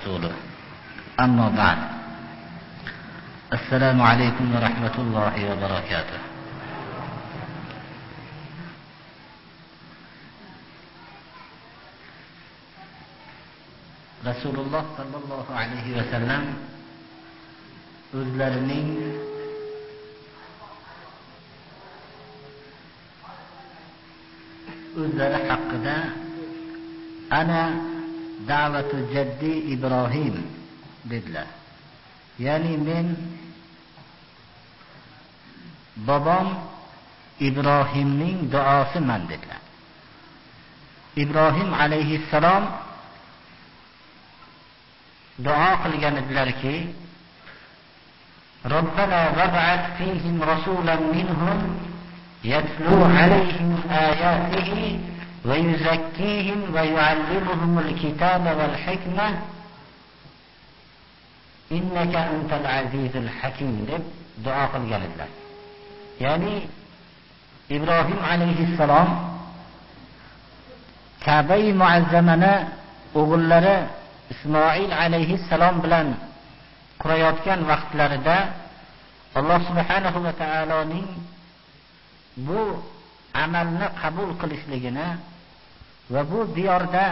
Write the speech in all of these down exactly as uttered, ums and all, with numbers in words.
ورسوله أما بعد السلام عليكم ورحمة الله وبركاته. Rasululloh sallallohu alayhi va sallam o'zlarining o'zlari haqida ana da'vatu jaddi Ibrohim dedilar. Ya'ni men bobom Ibrohimning duosiman dedilar. Ibrohim alayhissalom duo qilgan edilarki, Robbana vab'ath fihim rasulan minhum yatlu alayhim ayatihi va yuzakkihim va yuallimuhumul kitaba wal hikmah innaka antal azizul hakim deb duo qilgan edilar. Ya'ni Ibrohim alayhissalom Ka'ba-i muazzamani o'g'illari Ismoil alayhissalom bilan qurayotgan vaqtlarida Alloh subhanahu va taoloning bu amalni qabul qilishligini va bu diyorda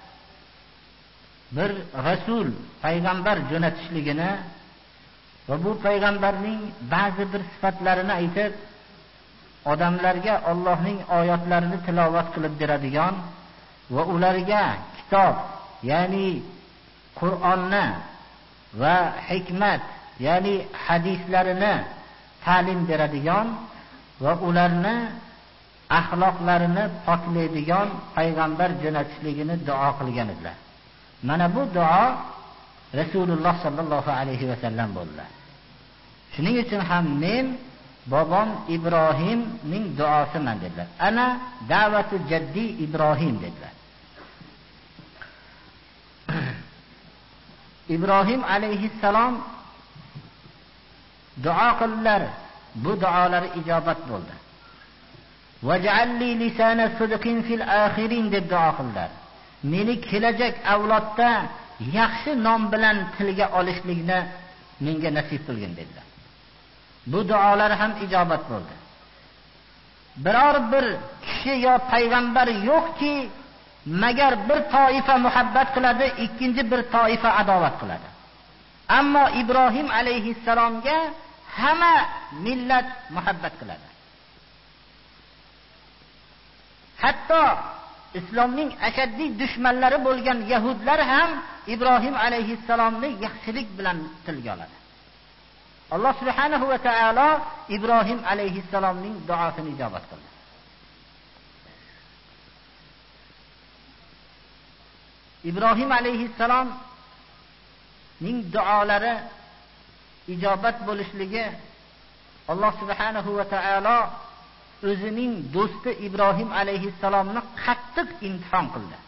bir rasul, payg'ambar jo'natishligini va bu payg'ambarning ba'zi bir sifatlarini aytib, odamlarga Allohning oyatlarini tilovat qilib beradigan va ularga kitob, ya'ni Qur'onni va hikmat, ya'ni hadislarini ta'lim beradigan va ularni axloqlarini poklaydigan payg'ambar jo'natishligini duo qilgan edilar. Mana bu duo Rasululloh sallallohu alayhi va sallam bo'ldilar. Shuning uchun ham men bobom Ibrohimning duosiman dedilar. Ana da'vatu jaddi Ibrohim dedilar. Ibrohim alayhissalom duo qildilar. Bu duolari ijobat bo'ldi. Vaj'alli lisana sidqin fil akhirin deb duo qildilar. Meni kelajak avlodda yaxshi nom bilan tilga olishlikni menga nasib qilgin dedilar. Bu duolar ham ijobat bo'ldi. Biror bir kishi yo payg'ambar yo'qki, magar bir toifa muhabbat qiladi, ikkinchi bir toifa adovat qiladi. Ammo Ibrohim alayhissalomga hamma millat muhabbat qiladi. Hatto islomning ashaddiy dushmanlari bo'lgan yahudlar ham Ibrohim alayhissalomni yaxshilik bilan tilga oladi. Alloh subhanahu va taolo Ibrohim alayhissalomning duosini ijobat qildi. Ibrohim alayhissalom ning duolari ijobat bo'lishligi Alloh subhanahu va taolo o'zining do'sti Ibrohim alayhissalomni qattiq imtihon qildi.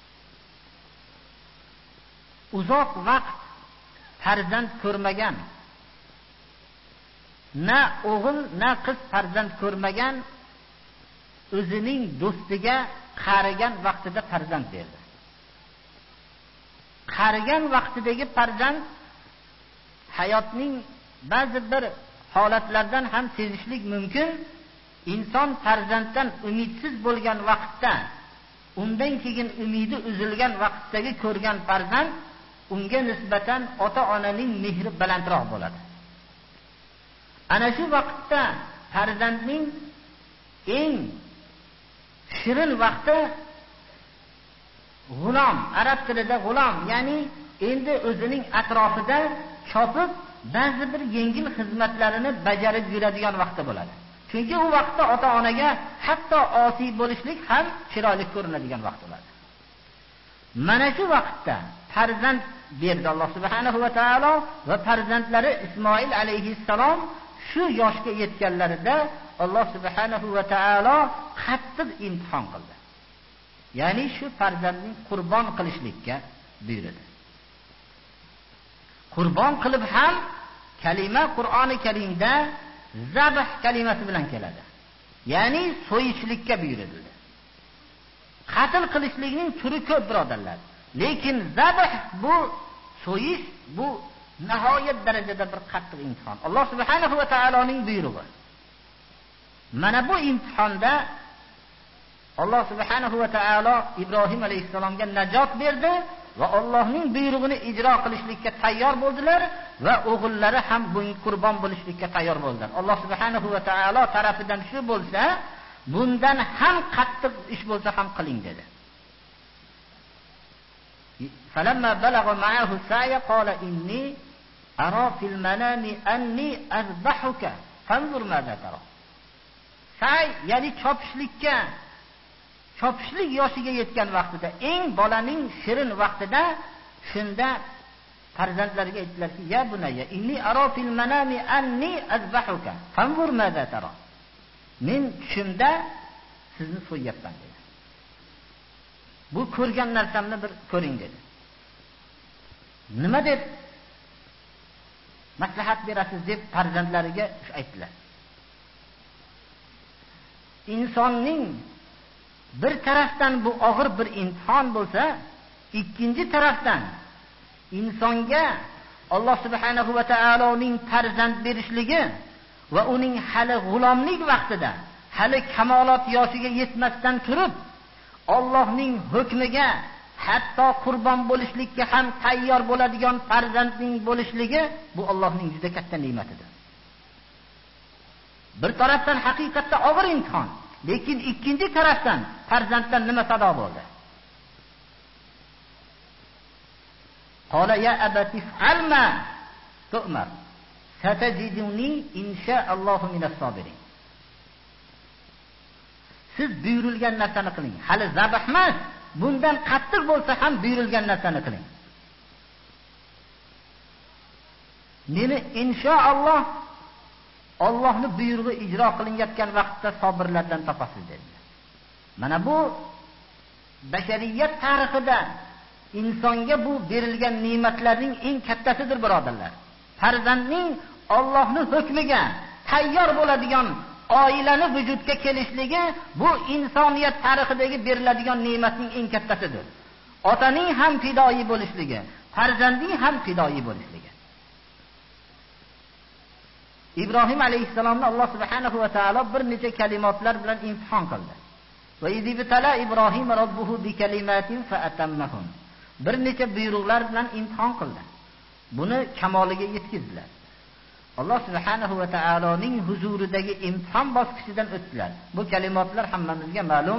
Uzoq vaqt farzand ko'rmagan, na o'g'il na qiz farzand ko'rmagan o'zining do'stiga qarigan vaqtida farzand berdi. Qarigan vaqtidagi farzand hayotning ba'zi bir holatlardan ham sezishlik mumkin. Inson farzanddan umidsiz bo'lgan vaqtda, undan keyin umidi uzilgan vaqtdagi ko'rgan farzand unga nisbatan ota-onaning mehri balandroq bo'ladi. Ana shu vaqtda farzandning eng shirin vaqti g'ulom, arab tilida g'ulom, ya'ni endi o'zining atrofida chopib ba'zi bir yengil xizmatlarini bajarib yuradigan vaqti bo'ladi. Chunki u vaqtda ota-onaga hatto osiy bo'lishlik ham chiroyli ko'rinadigan vaqt bo'ladi. Mana shu vaqtda farzand berdi Alloh subhanahu va taolo va farzandlari Ismoil alayhissalom shu yoshga yetganlarida Alloh subhanahu va taolo qattiq imtihon qildi. Ya'ni shu farzandning qurbon qilishlikka buyurdi. Qurbon qilib ham kalima Qur'oni Karimda zabh kalimasi bilan keladi. Ya'ni so'yishlikka buyurildi. Qatl qilishlikning turi ko'p birodarlar. Lekin zabh bu so'yish bu nihoyat darajada bir qattiq imtihon. Alloh subhanahu va taoloning buyrug'i. Mana bu imtihonda Alloh subhanahu va taolo Ibrohim alayhisalomga najot berdi va Allohning buyrug'ini ijro qilishlikka tayyor bo'ldilar va o'g'illari ham bunga qurbon bo'lishlikka tayyor bo'ldilar. Alloh subhanahu va taolo tarafidan shu bo'lsa, bundan ham qattiq ish bo'lsa ham qiling dedi. Falamma balagha ma'ahu sa'ya qala inni ara fil manami anni azbahuka fanzur madha tara. Say, ya'ni chopishlikka chopishlik yoshiga yetgan vaqtida, eng bolaning shirin vaqtida, shunda farzandlariga aytdilarki, ya bunayya inni ara fil manami anni azbahuka fanzur madha tara. Men tushimda sizni so'yyapman dedi. Bu ko'rgan narsamni bir ko'ring dedi. Nima deb maslahat berasiz deb farzandlariga aytdilar. Insonning bir tarafdan bu og'ir bir imtihon bo'lsa, ikkinchi tarafdan insonga Alloh subhanahu va taoloning farzand berishligi va uning hali g'ulomlik vaqtida, hali kamolot yoshiga yetmasdan turib, Allohning hukmiga hatto qurbon bo'lishlikka ham tayyor bo'ladigan farzandning bo'lishligi bu Allohning juda katta ne'matidir. Bir tarafdan haqiqatda og'ir imtihon, lekin ikkinchi tarafdan farzanddan nima sado bo'ldi? Qala ya abati fa'alma tu'mar satajiduni insha'allohu minas sabirin. Siz buyurilgan narsani qiling. Hali zabh emas, bundan qattiq bo'lsa ham buyurilgan narsani qiling. Meni inshaalloh Allohning buyrug'i ijro qilinayotgan vaqtda sabrlardan topasiz dedi. Mana bu bashariyat tarixida insonga bu berilgan ne'matlarning eng kattasidir, birodarlar. Farzandning Allohning hukmiga tayyor bo'ladigan oilani vujudga kelishligi bu insoniyat tarixidagi beriladigan ne'matning eng kattasidir. Otaning ham fidoyi bo'lishligi, farzandning ham fidoyi bo'lishligi. İbrahim alayhissalomni Alloh subhanahu va taolo bir necha kalimatlar bilan imtihon qildi. Va izibtala İbrahim robbuhu bi kalimatin fa atammahum. Bir necha buyruqlar bilan imtihon qildi. Buni kamoliga yetkazdilar. Alloh subhanahu va taoloning huzuridagi imtihon bosqichidan o'tdilar. Bu kalimatlar hammamizga ma'lum.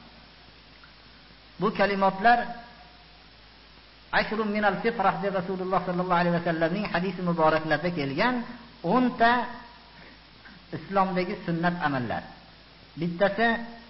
Bu kalimatlar ashrun minal fitrah deb Rasululloh sallallohu alayhi vasallamning hadisi muboraklarida kelgan o'n ta islomdagi sunnat amallar. Bittasi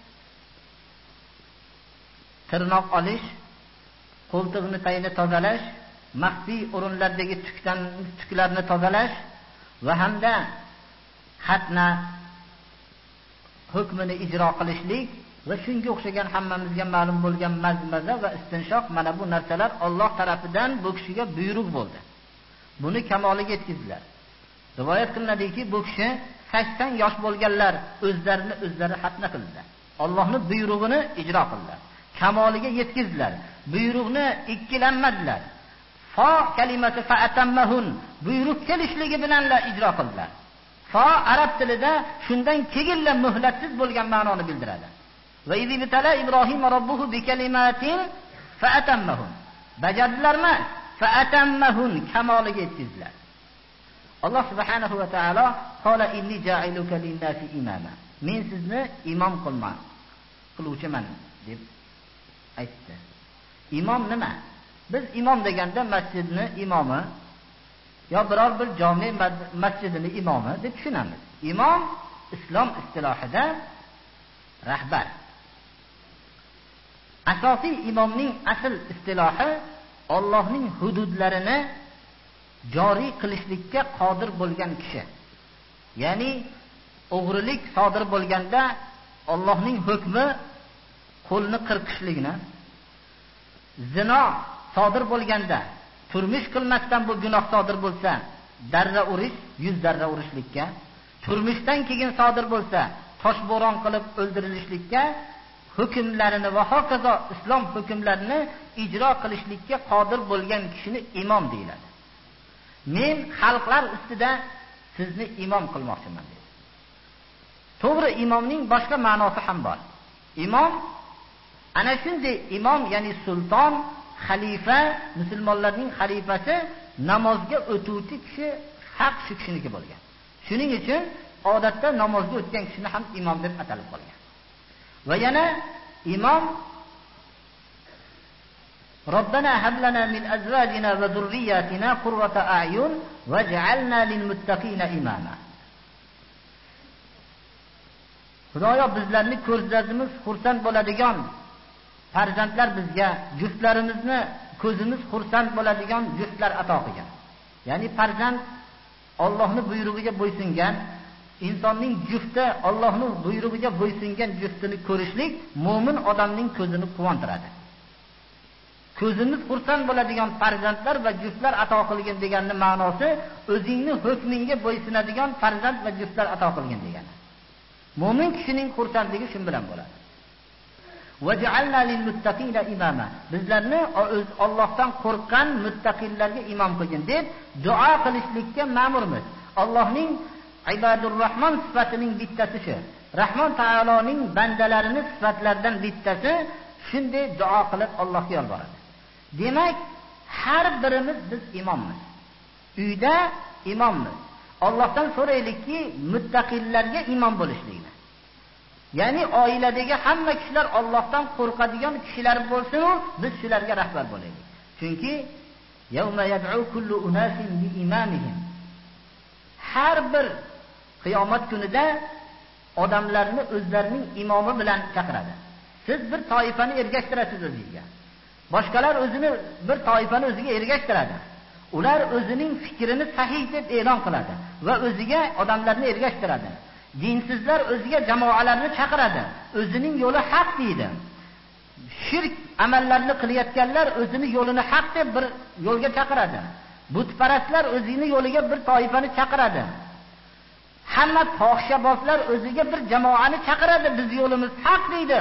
tirnoq olish, qo'ltiqni tayini tozalash, maxfiy o'rinlardagi tukdan tuklarni tozalash va hamda xatna hukmini ijro qilishlik va shunga o'xshagan hammamizga ma'lum bo'lgan mazmaza va istinshoq, mana bu narsalar Alloh tarafidan bu kishiga buyruq bo'ldi. Buni kamoliga yetkazdilar. Rivoyat qilinadiki, bu kishi sakson yosh bo'lganlar o'zlarini o'zlari xatna qildilar. Allohning buyrug'ini ijro qildilar. Kamoliga yetkazdilar. Buyruqni ikkilanmadilar. Fa kalimasi fa atammahun, buyruq kelishligi bilanla ijro qildilar. Fa arab tilida shundan keyinla muhlatsiz bo'lgan ma'noni bildiradi. Va izibtala Ibrohim robbuhu bi kalimatin fa atammahun. Bajardilarmi? Fa atammahun, kamoliga yetkazdilar. Alloh subhanahu va taolo qala inni ja'iluka lin-nasi imama. Men sizni imom qilman, qiluvchiman deb aytdi. Imom nima? Biz imom deganda masjidni imomi yo biror bir jome masjidini imomi deb tushunamiz. Imom islom istilohida rahbar. Asosiy imomning asl istilohi Allohning hududlarini joriy qilishlikka qodir bo'lgan kishi. Ya'ni o'g'rilik sodir bo'lganda Allohning hukmi qo'lni qirqishlikni, zino sodir bo'lganda turmush qilmasdan bu gunoh sodir bo'lsa, darra urish, yuz darra urishlikka, turmushdan keyin sodir bo'lsa, toshbo'ron qilib o'ldirilishlikka hukmlarini va hokazo islom hukmlarini ijro qilishlikka qodir bo'lgan kishini imom deyiladi. Men xalqlar ustida sizni imom qilmoqchiman dedi. To'g'ri, imomning boshqa ma'nosi ham bor. Imom ana shunday imom, ya'ni sulton, xalifa, musulmonlarning xalifasi, namozga o'tuvchi kishi haq shu kishiniki bo'lgan. Shuning uchun odatda namozga o'tgan kishini ham imom deb atalib qolgan. Va yana imom Robbana hab lana min azwajina va zurriyyatina qurrata a'yun waj'alna lil muttaqina imama. Xudoyo bizlarni ko'zlarimiz xursand bo'ladigan farzandlar bizga, juftlarimizni ko'zimiz xursand bo'ladigan juftlar ato qilgan. Ya'ni farzand Allohning buyrug'iga bo'ysungan, insonning jufti Allohning buyrug'iga bo'ysungan juftini ko'rishlik mo'min odamning ko'zini quvontiradi. Ko'zimiz xursand bo'ladigan farzandlar va juftlar ato qilgan deganning ma'nosi o'zingning hukmingga bo'ysunadigan farzand va juftlar ato qilgan degani. Mo'min kishining xursandligi shu bilan bo'ladi. Waj'alna lil muttaqina imama. Bizlarni Allohdan qo'rqqan muttaqillarga imom qilgin deb duo qilishlikka ma'murmiz. Allohning ibadur rahmon sifatining bittasi shu. Rahmon taoloning bandalarining sifatlaridan bittasi shunday duo qilib Allohga yolboradi. Demak, har birimiz biz imommiz. Uyda imommiz. Allohdan so'raylikki, muttaqillarga imom bo'lishlikni. Ya'ni oiladagi hamma kishilar Allohdan qo'rqadigan kishilar bo'lsin, biz shularga rahbar bo'laylik. Chunki yawma yad'u kullu unasin bi imamihim. Har bir qiyomat kunida odamlarni o'zlarining imomi bilan chaqiradi. Siz bir toifani ergashtirasiz o'zingizga. Boshqalar o'zini bir toifani o'ziga ergashtiradi. Ular o'zining fikrini sahih deb e'lon qiladi va o'ziga odamlarni ergashtiradi. Dinsizlar o'ziga jamoalarni chaqiradi. O'zining yo'li haq deydi. Shirk amallarni qilayotganlar o'zining yo'lini haq deb bir yo'lga chaqiradi. Butparastlar o'zining yo'liga bir toifani chaqiradi. Hamma fohishabozlar o'ziga bir jamoani chaqiradi. Biz yo'limiz haq deydi.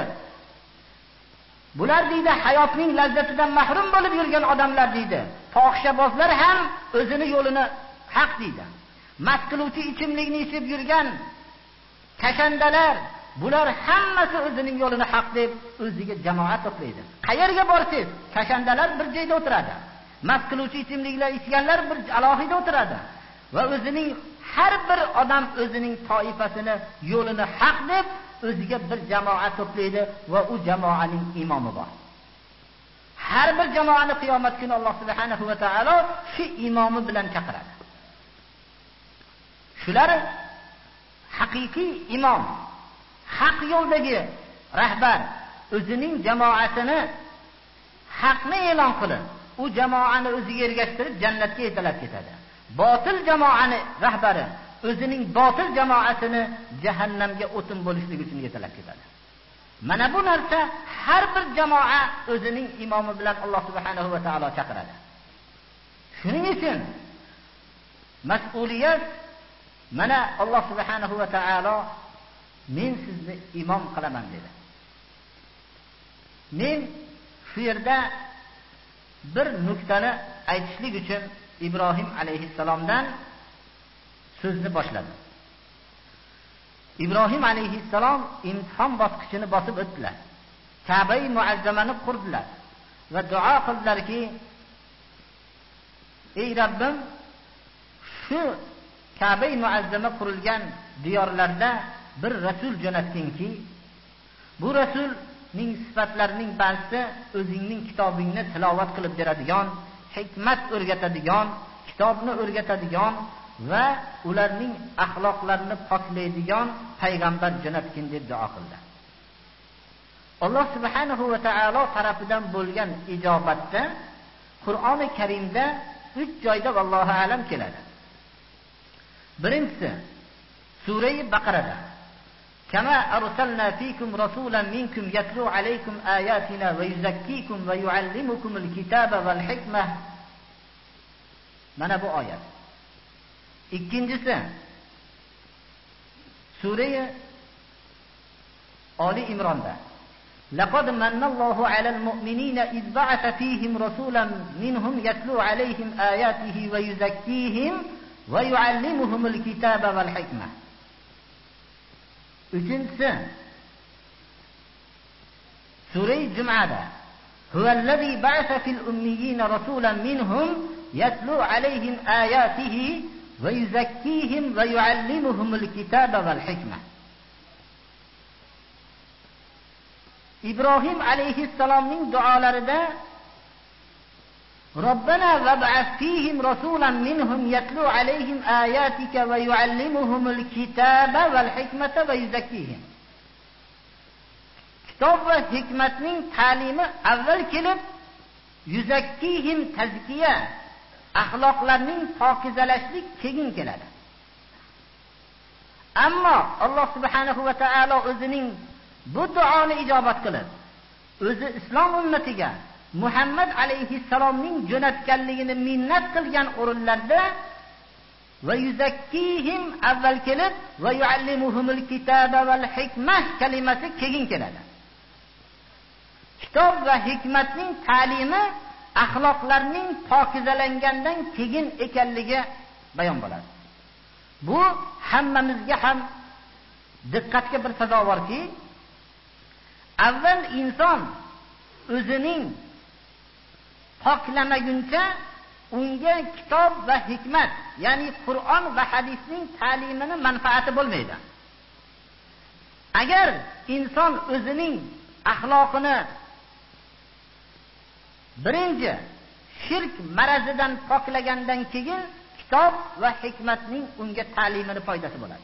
Bular deydi hayotning lazzatidan mahrum bo'lib yurgan odamlar deydi. Fohishabozlar ham o'zining yo'lini haq deydi. Mast qiluvchi ichimlikni ichib yurgan kashandalar, bular hammasi o'zining yo'lini haq deb o'ziga jamoat to'playdi. Qayerga borsiz, kashandalar bir joyda o'tiradi. Mast qiluvchi ichimliklar ichganlar bir alohida o'tiradi. Va o'zining har bir odam o'zining toifasini, yo'lini haq deb o'ziga bir jamoat to'playdi va u jamoaning imomi bor. Har bir jamoani qiyomat kuni Alloh subhanahu va taolo shu imomi bilan chaqiradi. Shular haqiqiy imom, haq yo'ldagi rahbar o'zining jamoatini haqni e'lon qilib, u jamoani o'ziga ergashtirib jannatga yetalab ketadi. Botil jamoani rahbari o'zining botil jamoatini jahannamga o'tin bo'lishlik uchun yetalab ketadi. Mana bu narsa har bir jamoa o'zining imomi bilan Alloh subhanahu va taolo chaqiradi. Shuning uchun mas'uliyat mana Alloh subhanahu va taolo men sizni imom qilaman dedi. Men shu yerda bir nuqtani aytishlik uchun Ibrohim alayhissalomdan so'zni boshladim. Ibrohim alayhissalom imtihon bosqichini bosib o'tdilar. Ka'ba-i muazzamani qurdilar va duo qildilarki, ey Rabbim, shu Ka'ba-i muazzama qurilgan diyorlarda bir rasul jo'natdingki, bu rasulning sifatlarining ba'zisi o'zingning kitobingni tilovat qilib beradigan, hikmat o'rgatadigan, kitobni o'rgatadigan va ularning axloqlarini poklaydigan payg'ambar jo'natgin deb duo qildi. Alloh subhanahu va taolo tarafidan bo'lgan ijobatda Qur'oni Karimda uch joyda vallohu alam keladi. Birinchisi Sura-i Baqarada Kama arsalna fikum rasulan minkum yatlu alaykum ayatina va yuzakkikum va yuallimukumul kitaba val hikmah. Mana bu oyat. Ikkinchisi Sura-i Ali Imronda لقد من الله على المؤمنين إذ بعث فيهم رسولا منهم يتلو عليهم آياته ويزكيهم ويعلمهم الكتاب والحكمة. Üçüncüsü Sure-i Cuma'da Huvellezî ba'se fil ummiyyin rasulan minhum yetlu aleyhim ayatihi ve yuzakkihim ve yuallimuhumul kitabe vel hikme. İbrahim aleyhisselam'ın dualarında Rabbena veb'as fihim rasulan minhum yetlu aleyhim ayatike ve yuallimuhumul kitabe vel hikmete ve yuzakkihim. Kitob ve hikmetning ta'limi avval kelib, yuzakkihim tazkiya, axloqlarning pokizalashlik keyin keladi. Ammo Alloh subhanahu va taolo o'zining bu duoni ijobat qilib, o'zi islom ummatiga Muhammad alayhissalomning jo'natganligini minnat qilgan o'rinlarda va yuzakkihim avval kelib va yuallimuhumul kitaba val hikmah kalimasi keyin keladi. Kitob va hikmatning ta'limi axloqlarning pokizalangandan keyin ekanligi bayon bo'ladi. Bu hammamizga ham diqqatga bir sazovorki, avval inson o'zining poklamaguncha unga kitob va hikmat, ya'ni Qur'on va hadisning ta'limini manfaati bo'lmaydi. Agar inson o'zining axloqini birinchi shirk marazidan poklagandan keyin kitob va hikmatning unga ta'limini foydasi bo'ladi.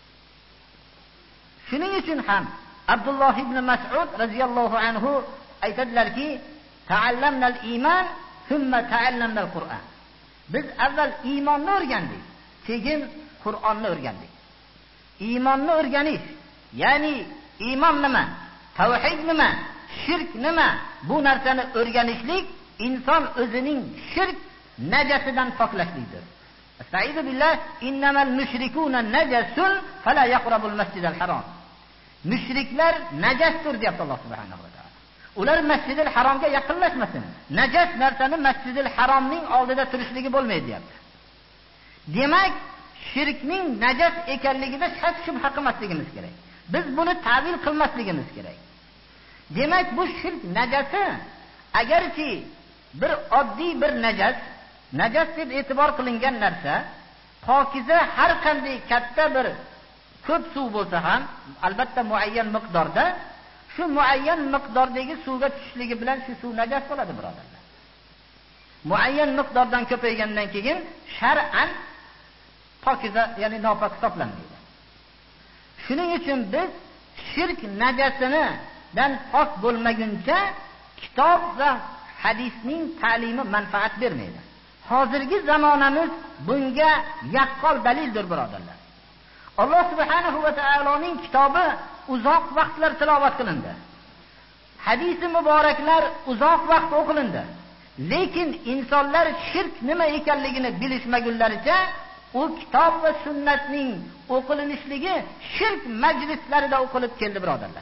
Shuning uchun ham Abdulloh ibn Mas'ud radhiyallohu anhu aytadilarki, ta'allamnal iman thumma ta'allamnal Qur'on. Biz avval iymonni o'rgandik, keyin Qur'onni o'rgandik. Iymonni o'rganish, ya'ni iymon nima, tavhid nima, shirk nima, bu narsani o'rganishlik inson o'zining shirk najasidan poklashlikdir. Estaizu billah, innamal mushrikuna najasun fala yaqrabul masjidal harom. Mushriklar najasdir deyapti Alloh subhanahu va taolo. Ular Masjidil Haromga yaqinlashmasin. Najas narsani Masjidil Haromning oldida turishligi bo'lmaydi deyapti. Demak, shirkning najas ekanligida shak shubha qilmasligimiz kerak. Biz buni ta'vil qilmasligimiz kerak. Demak, bu shirk najasi agarki bir oddiy bir najas, najas deb e'tibor qilingan narsa, pokiza har qanday katta bir ko'p suv bo'lsa ham, albatta muayyan miqdorda, shu muayyan miqdordagi suvga tushishligi bilan shu suv najas bo'ladi, birodarlar. Muayyan miqdordan ko'paygandan keyin shar'an pokiza, ya'ni nopok hisoblanmaydi. Shuning uchun biz shirk najasini dan pok bo'lmaguncha kitob va hadisning ta'limi manfaat bermaydi. Hozirgi zamonamiz bunga yaqqol dalildir, birodarlar. Alloh subhanahu va taoloning kitobi uzoq vaqtlar tilovat qilindi. Hadisi muboraklar uzoq vaqt o'qilindi. Lekin insonlar shirk nima ekanligini bilishmagunlaricha u kitob va sunnatning o'qilinishligi shirk majlislarida o'qilib keldi, birodarlar.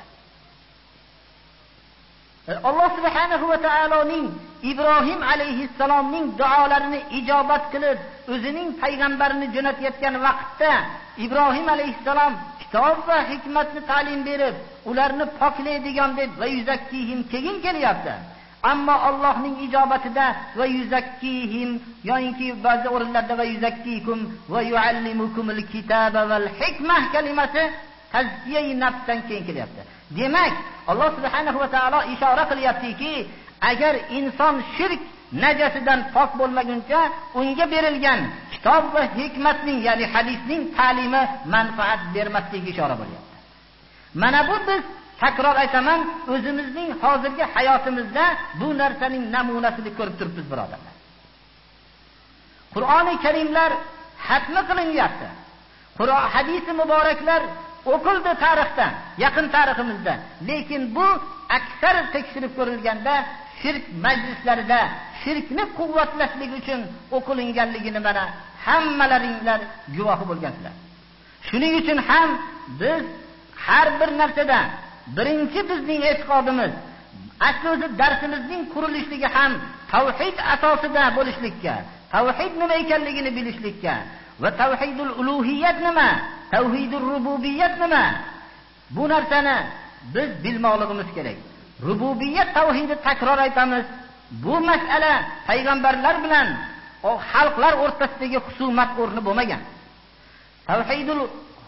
Alloh subhanahu va taoloning Ibrohim alayhissalomning duolarini ijobat qilib, o'zining payg'ambarini jo'natayotgan vaqtda Ibrohim alayhissalom kitob va hikmatni ta'lim berib, ularni poklaydigan deb va yuzakkihim keyin kelyapti. Ammo Allohning ijobatida va yuzakkihim, yo'inki ba'zi o'rinlarda va yuzakkikum va yuallimukumul kitaba val hikmah kalimasi tazkiyai nafsdan keyin kelyapti. Demak, Alloh subhanahu va taolo ishora qilyaptiki, agar inson shirk najasidan pok bo'lmaguncha unga berilgan kitob va hikmatning, ya'ni hadisning ta'limi manfaat bermasligiga ishora bo'lyapti. Mana bu biz takror aytaman, o'zimizning hozirgi hayotimizda bu narsaning namunasini ko'rib turibmiz, birodarlar. Qur'oni Karimlar hatmi qilinyapti. Qur'on hadisi muboraklar o'qildi tarixda, yaqin tariximizda. Lekin bu aksar tekshirib ko'rilganda shirk majlislarida shirkni quvvatlashlik uchun o'qilinganligini mana hammalaringlar guvohi bo'lgansizlar. Shuning uchun ham biz har bir narsada birinchi bizning e'tiqodimiz asli o'zi darsimizning qurilishligi ham tavhid asosida bo'lishlikka, tavhid nima ekanligini bilishlikka va tavhidul uluhiyat nima, tavhidul rububiyat nima, bu narsani biz bilmoqligimiz kerak. Rububiyat tavhidi takror aytamiz. Bu masala payg'ambarlar bilan o xalqlar o'rtasidagi husumat o'rni bo'lmagan. Tavhidul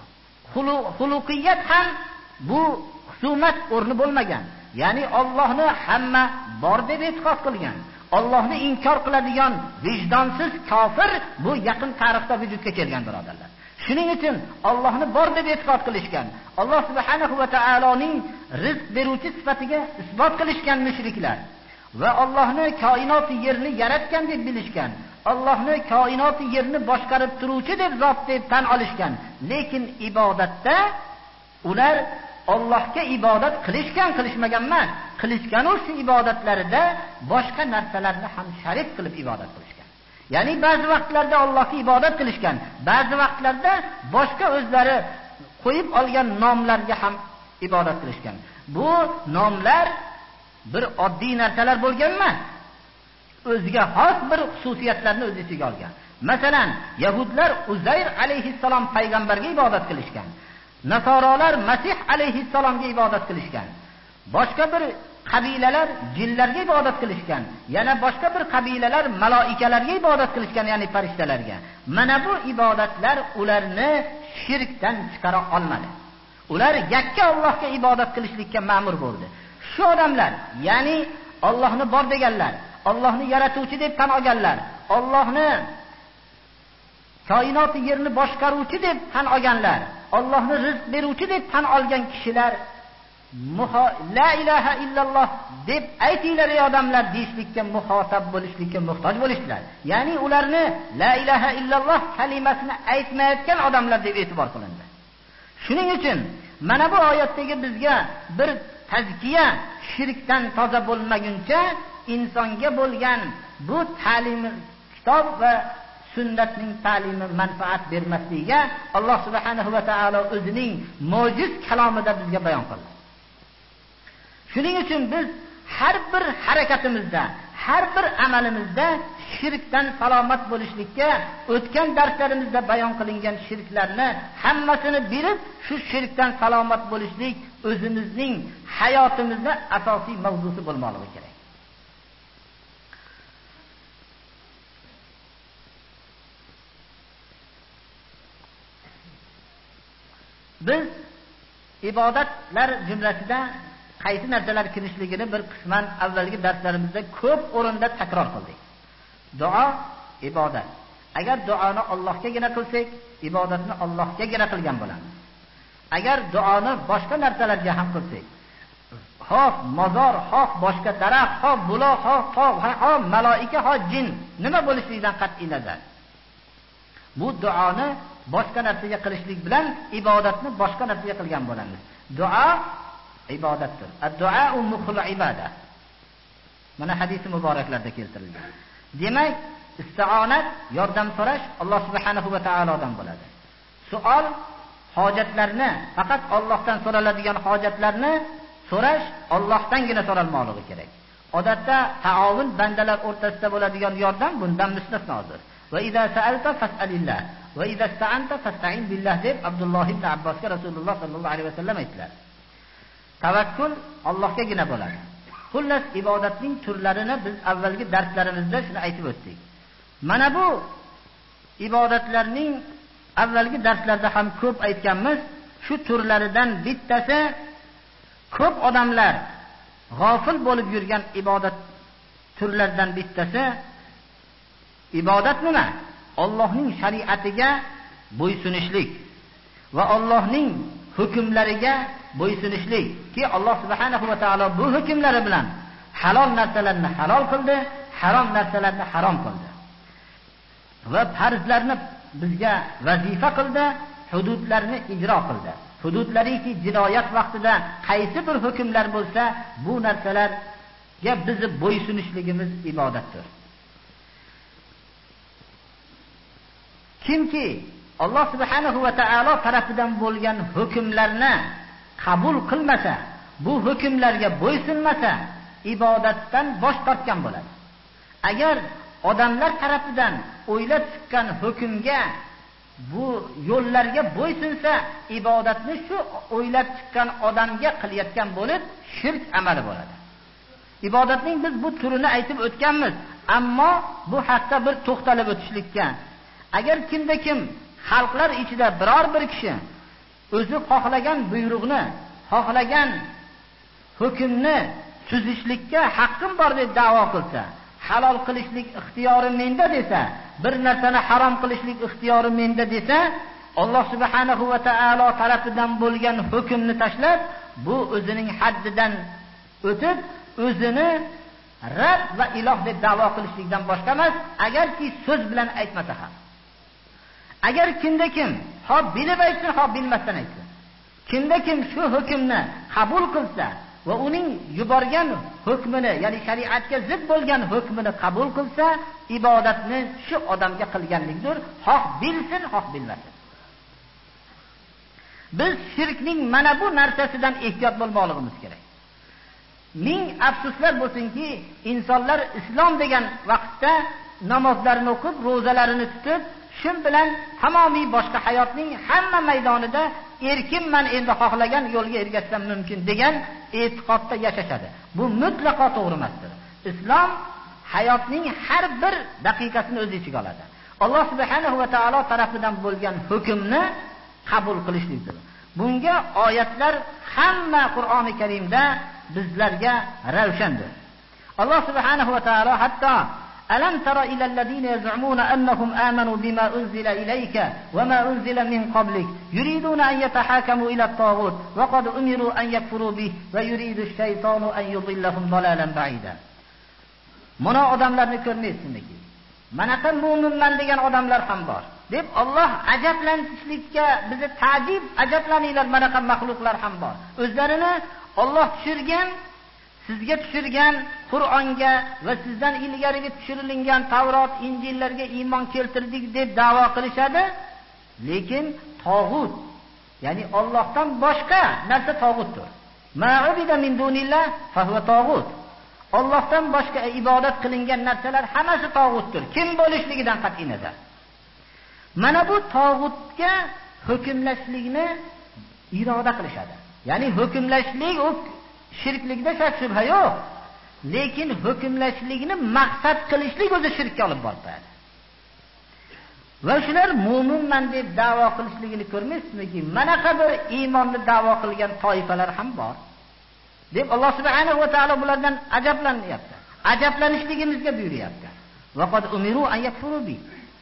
xuluqiyat ham bu husumat o'rni bo'lmagan. Ya'ni Allohni hamma bor deb e'tiqod qilgan, Allohni inkor qiladigan vijdonsiz kofir bu yaqin tarixda vujudga kelgan birodarlar. Shuning uchun Allohni bor deb e'tiqod qilishgan, Alloh subhanahu va taoloning rizq beruvchi sifatiga isbot qilishgan mushriklar va Allohni koinot yerni yaratgan deb bilishgan, Allohni koinot yerni boshqarib turuvchi deb zot deb tan olishgan. Lekin ibodatda ular Allohga ibodat qilishgan, qilishmagan emas. Qilishgan o'sha ibodatlarida boshqa narsalarni ham sharik qilib ibodat qilishgan. Ya'ni ba'zi vaqtlarda Allohga ibodat qilishgan, ba'zi vaqtlarda boshqa o'zlari qo'yib olgan nomlarga ham ibodat qilishgan. Bu nomlar bir oddiy narsalar bo'lgan emas. O'ziga xos bir xususiyatlarni o'z ichiga olgan. Masalan, Yahudlar Uzayr alayhissalom payg'ambarga ibodat qilishgan. Nasorolar Masih alayhissalomga ibodat qilishgan. Boshqa bir qabilalar jinlarga ibodat qilishgan. Yana boshqa bir qabilalar maloikalarga ibodat qilishgan, ya'ni farishtalarga. Mana bu ibodatlar ularni shirkdan chiqara olmadi. Ular yakka Allohga ibodat qilishlikka ma'mur bo'ldi. Shu odamlar, ya'ni Allohni bor deganlar, Allohni yaratuvchi deb tan olganlar, Allohni koinot yerni boshqaruvchi deb tan olganlar, Allohni rizq beruvchi deb tan olgan kishilar la ilaha illalloh deb aytinglar ey odamlar deyishlikka muhotab bo'lishlikka muhtoj bo'lishdilar. Ya'ni ularni la ilaha illalloh kalimasini aytmayotgan odamlar deb e'tibor qilindi. Shuning uchun mana bu oyatdagi bizga bir tazkiya, shirkdan toza bo'lmaguncha insonga bo'lgan bu ta'lim, kitob va sunnatning ta'limi manfaat bermasligiga Alloh subhanahu va taolo o'zining mo'jiz kalomida bizga bayon qildi. Shuning uchun biz har bir harakatimizda, har bir amalimizda shirkdan salomat bo'lishlikka o'tgan darslarimizda bayon qilingan shirklarni hammasini bilib, shu shirkdan salomat bo'lishlik o'zimizning hayotimizda asosiy mavzusi bo'lmoqligi kerak. Biz ibodatlar jumlasida qaysi narsalar kirishligini bir qisman avvalgi darslarimizda ko'p o'rinda takror qildik. Duo ibodat. Agar duoni Allohgagina qilsak, ibodatni Allohgagina qilgan bo'lamiz. Agar duoni boshqa narsalarga ham qilsak, xoh mozor, xoh boshqa daraxt, xoh buloq, xoh tog', xoh maloika, xoh jin nima bo'lishligidan qat'iy nazar, bu duoni boshqa narsaga qilishlik bilan ibodatni boshqa narsaga qilgan bo'lamiz. Duo ibodatdir. Ad-duo mukhul ibodat. Mana hadis muboraklarda keltirilgan. Demak, isti'onat, yordam so'rash Alloh subhanahu va taolodan bo'ladi. Savol, hojatlarni faqat Allohdan so'raladigan hojatlarni so'rash Allohdangina so'ralmoqligi kerak. Odatda taovun bandalar o'rtasida bo'ladigan yordam bundan mustasnodir. Va idza sa'alta fas'alillah va idza ista'anta fasta'in billah deb Abdulloh ibn Abbosga Rasululloh sallallohu alayhi vasallam aytdilar. Tavakkul Allohgagina bo'ladi. Xullas ibodatning turlarini biz avvalgi darslarimizda shuni aytib o'tdik. Mana bu ibodatlarning avvalgi darslarda ham ko'p aytganmiz. Shu turlaridan bittasi ko'p odamlar g'ofil bo'lib yurgan ibodat turlaridan bittasi ibodat nima? Allohning shariatiga bo'ysunishlik va Allohning hukmlariga bo'ysunishlik. Ki Alloh subhanahu va taolo bu hukmlari bilan halol narsalarni halol qildi, harom narsalarni harom qildi. Va farzlarni bizga vazifa qildi, hududlarni ijro qildi. Hududlariki jinoyat vaqtida qaysi bir hukmlar bo'lsa, bu narsalarga bizni bo'ysunishligimiz ibodatdir. Kimki Alloh subhanahu va taolo tarafidan bo'lgan hukmlarni qabul qilmasa, bu hukmlarga bo'ysunmasa, ibodatdan bosh tortgan bo'ladi. Agar odamlar tarafidan o'ylab chiqqan hukmga, bu yo'llarga bo'ysunsa, ibodatni shu o'ylab chiqqan odamga qilayotgan bo'lib, shirk amali bo'ladi. Ibodatning biz bu turini aytib o'tganmiz, ammo bu haqda bir to'xtalib o'tishlikka. Agar kimda kim xalqlar ichida biror bir kishi o'zi xohlagan buyruqni, xohlagan hukmni tuzishlikka haqqim bor deb da'vo qilsa, halol qilishlik ixtiyori menda desa, bir narsani harom qilishlik ixtiyori menda desa, Alloh subhanahu va taolo tarafidan bo'lgan hukmni tashlab, bu o'zining haddidan o'tib, o'zini Rabb va iloh deb da'vo qilishlikdan boshqa emas, agarki so'z bilan aytmasa ham. Agar kimda kim xo'p bilib aytsin, xo'p bilmasdan aytsin, kimda kim shu hukmni qabul qilsa va uning yuborgan hukmini, ya'ni shariatga zid bo'lgan hukmini qabul qilsa, ibodatni shu odamga qilganlikdir, xoh bilsin, xoh bilmasin. Biz shirkning mana bu narsasidan ehtiyot bo'lmoqligimiz kerak. Ming afsuslar bo'lsinki, insonlar islom degan vaqtda namozlarini o'qib, ro'zalarini tutib, shu bilan tamomiy boshqa hayotning hamma maydonida erkinman, endi xohlagan yo'lga ergashsam mumkin degan e'tiqodda yashashadi. Bu mutlaqo to'g'ri emasdir. Islom hayotning har bir daqiqasini o'z ichiga oladi. Alloh subhanahu va taolo tarafidan bo'lgan hukmni qabul qilishlikdir. Bunga oyatlar hamma Qur'oni Karimda bizlarga ravshandir. Alloh subhanahu va taolo hatto ألم تر إلى الذين يزعمون أنهم آمنوا بما أنزل إليك وما أنزل من قبلك يريدون أن يتحاكموا إلى الطاغوت وقد أمروا أن يكفروا به ويريد الشيطان أن يضلهم ضلالا بعيدا. Mana odamlarni ko'rmaysizmi? Manaqa mu'minman degan odamlar ham bor. deb Alloh ajablantirishlikka bizni ta'jib, ajablaninglar, manaqa maxluqlar ham bor. O'zlarini Alloh tushirgan, sizga tushirgan Qur'onga va sizdan ilgariga tushirilgan Tavrot, Injillarga iymon keltirdik deb da'vo qilishadi. Lekin tog'ut, ya'ni Allohdan boshqa narsa tog'utdir. Ma'ubida min dunillah fa huwa tog'ut. Allohdan boshqa ibodat qilingan narsalar hammasi tog'utdir. Kim bo'lishligidan qat'iy nazar. Mana bu tog'utga hukmlashlikni iroda qilishadi. Ya'ni hukmlashlik u shirklikda shak shubha yo'q. Lekin hukmlashlikni maqsad qilishlik o'zi shirkka olib boradi. Va shular mu'minman deb da'vo qilishligini ko'rmaysizmi? Mana qadar iymonni da'vo qilgan toifalar ham bor. deb Alloh subhanahu va taolo bulardan ajablanyapti. Ajablanishligimizga buyuryapti. Va qad umiru an yakfuru bi.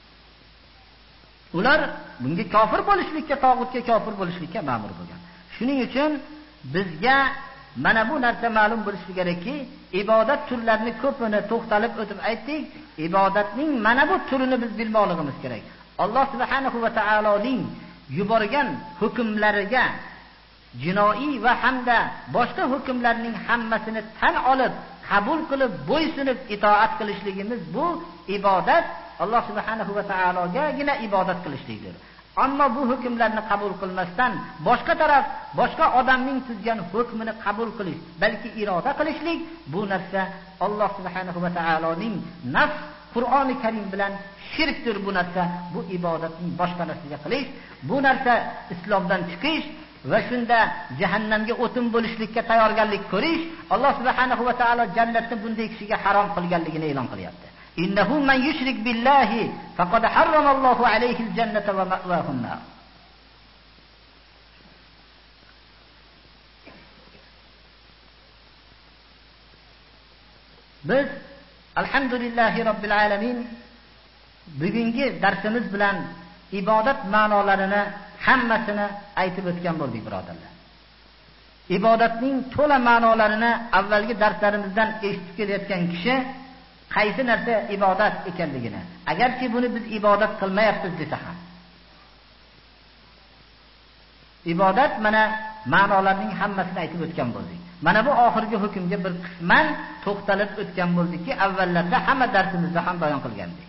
Ular bunga kofir bo'lishlikka, tog'utga kofir bo'lishlikka ma'mur bo'lgan. Shuning uchun bizga mana bu narsa ma'lum bo'lishi kerakki, ibodat turlarini ko'pini to'xtalib o'tib aytdik. Ibodatning mana bu turini biz bilmoqligimiz kerak. Alloh subhanahu va taoloning yuborgan hukmlariga jinoiy va hamda boshqa hukmlarning hammasini tan olib, qabul qilib, bo'ysunib itoat qilishligimiz bu ibodat. Alloh subhanahu va taologagina ibodat qilishlikdir. Ammo bu hukmlarni qabul qilmasdan boshqa taraf, boshqa odamning tuzgan hukmini qabul qilish, balki iroda qilishlik, bu narsa Alloh subhanahu va taoloning nafs Qur'oni Karim bilan shirkdir. Bu narsa, bu ibodatning boshqa narsaga qilish, bu narsa islomdan chiqish va shunda jahannamga o'tin bo'lishlikka tayyorgarlik ko'rish. Alloh subhanahu va taolo jannatni bunday kishiga harom qilganligini e'lon qilyapti. Innahu man yushrik billahi faqad harrama Allohu alayhi al-jannata wa ma'wahu an-nar. Biz alhamdulillahi robbil alamin bugungi darsimiz bilan ibodat ma'nolarini hammasini aytib o'tgan bo'ldik, birodarlar. Ibodatning to'la ma'nolarini avvalgi darslarimizdan eshitib kelayotgan kishi qaysi narsa ibodat ekanligini, agarki buni biz ibodat qilmayapmiz desa ham, ibodat mana ma'nolarning hammasini aytib o'tgan bo'ldik. Mana bu oxirgi hukmga bir qisman to'xtalib o'tgan bo'ldikki, avvallarda hamma darsimizda ham bayon qilgandik.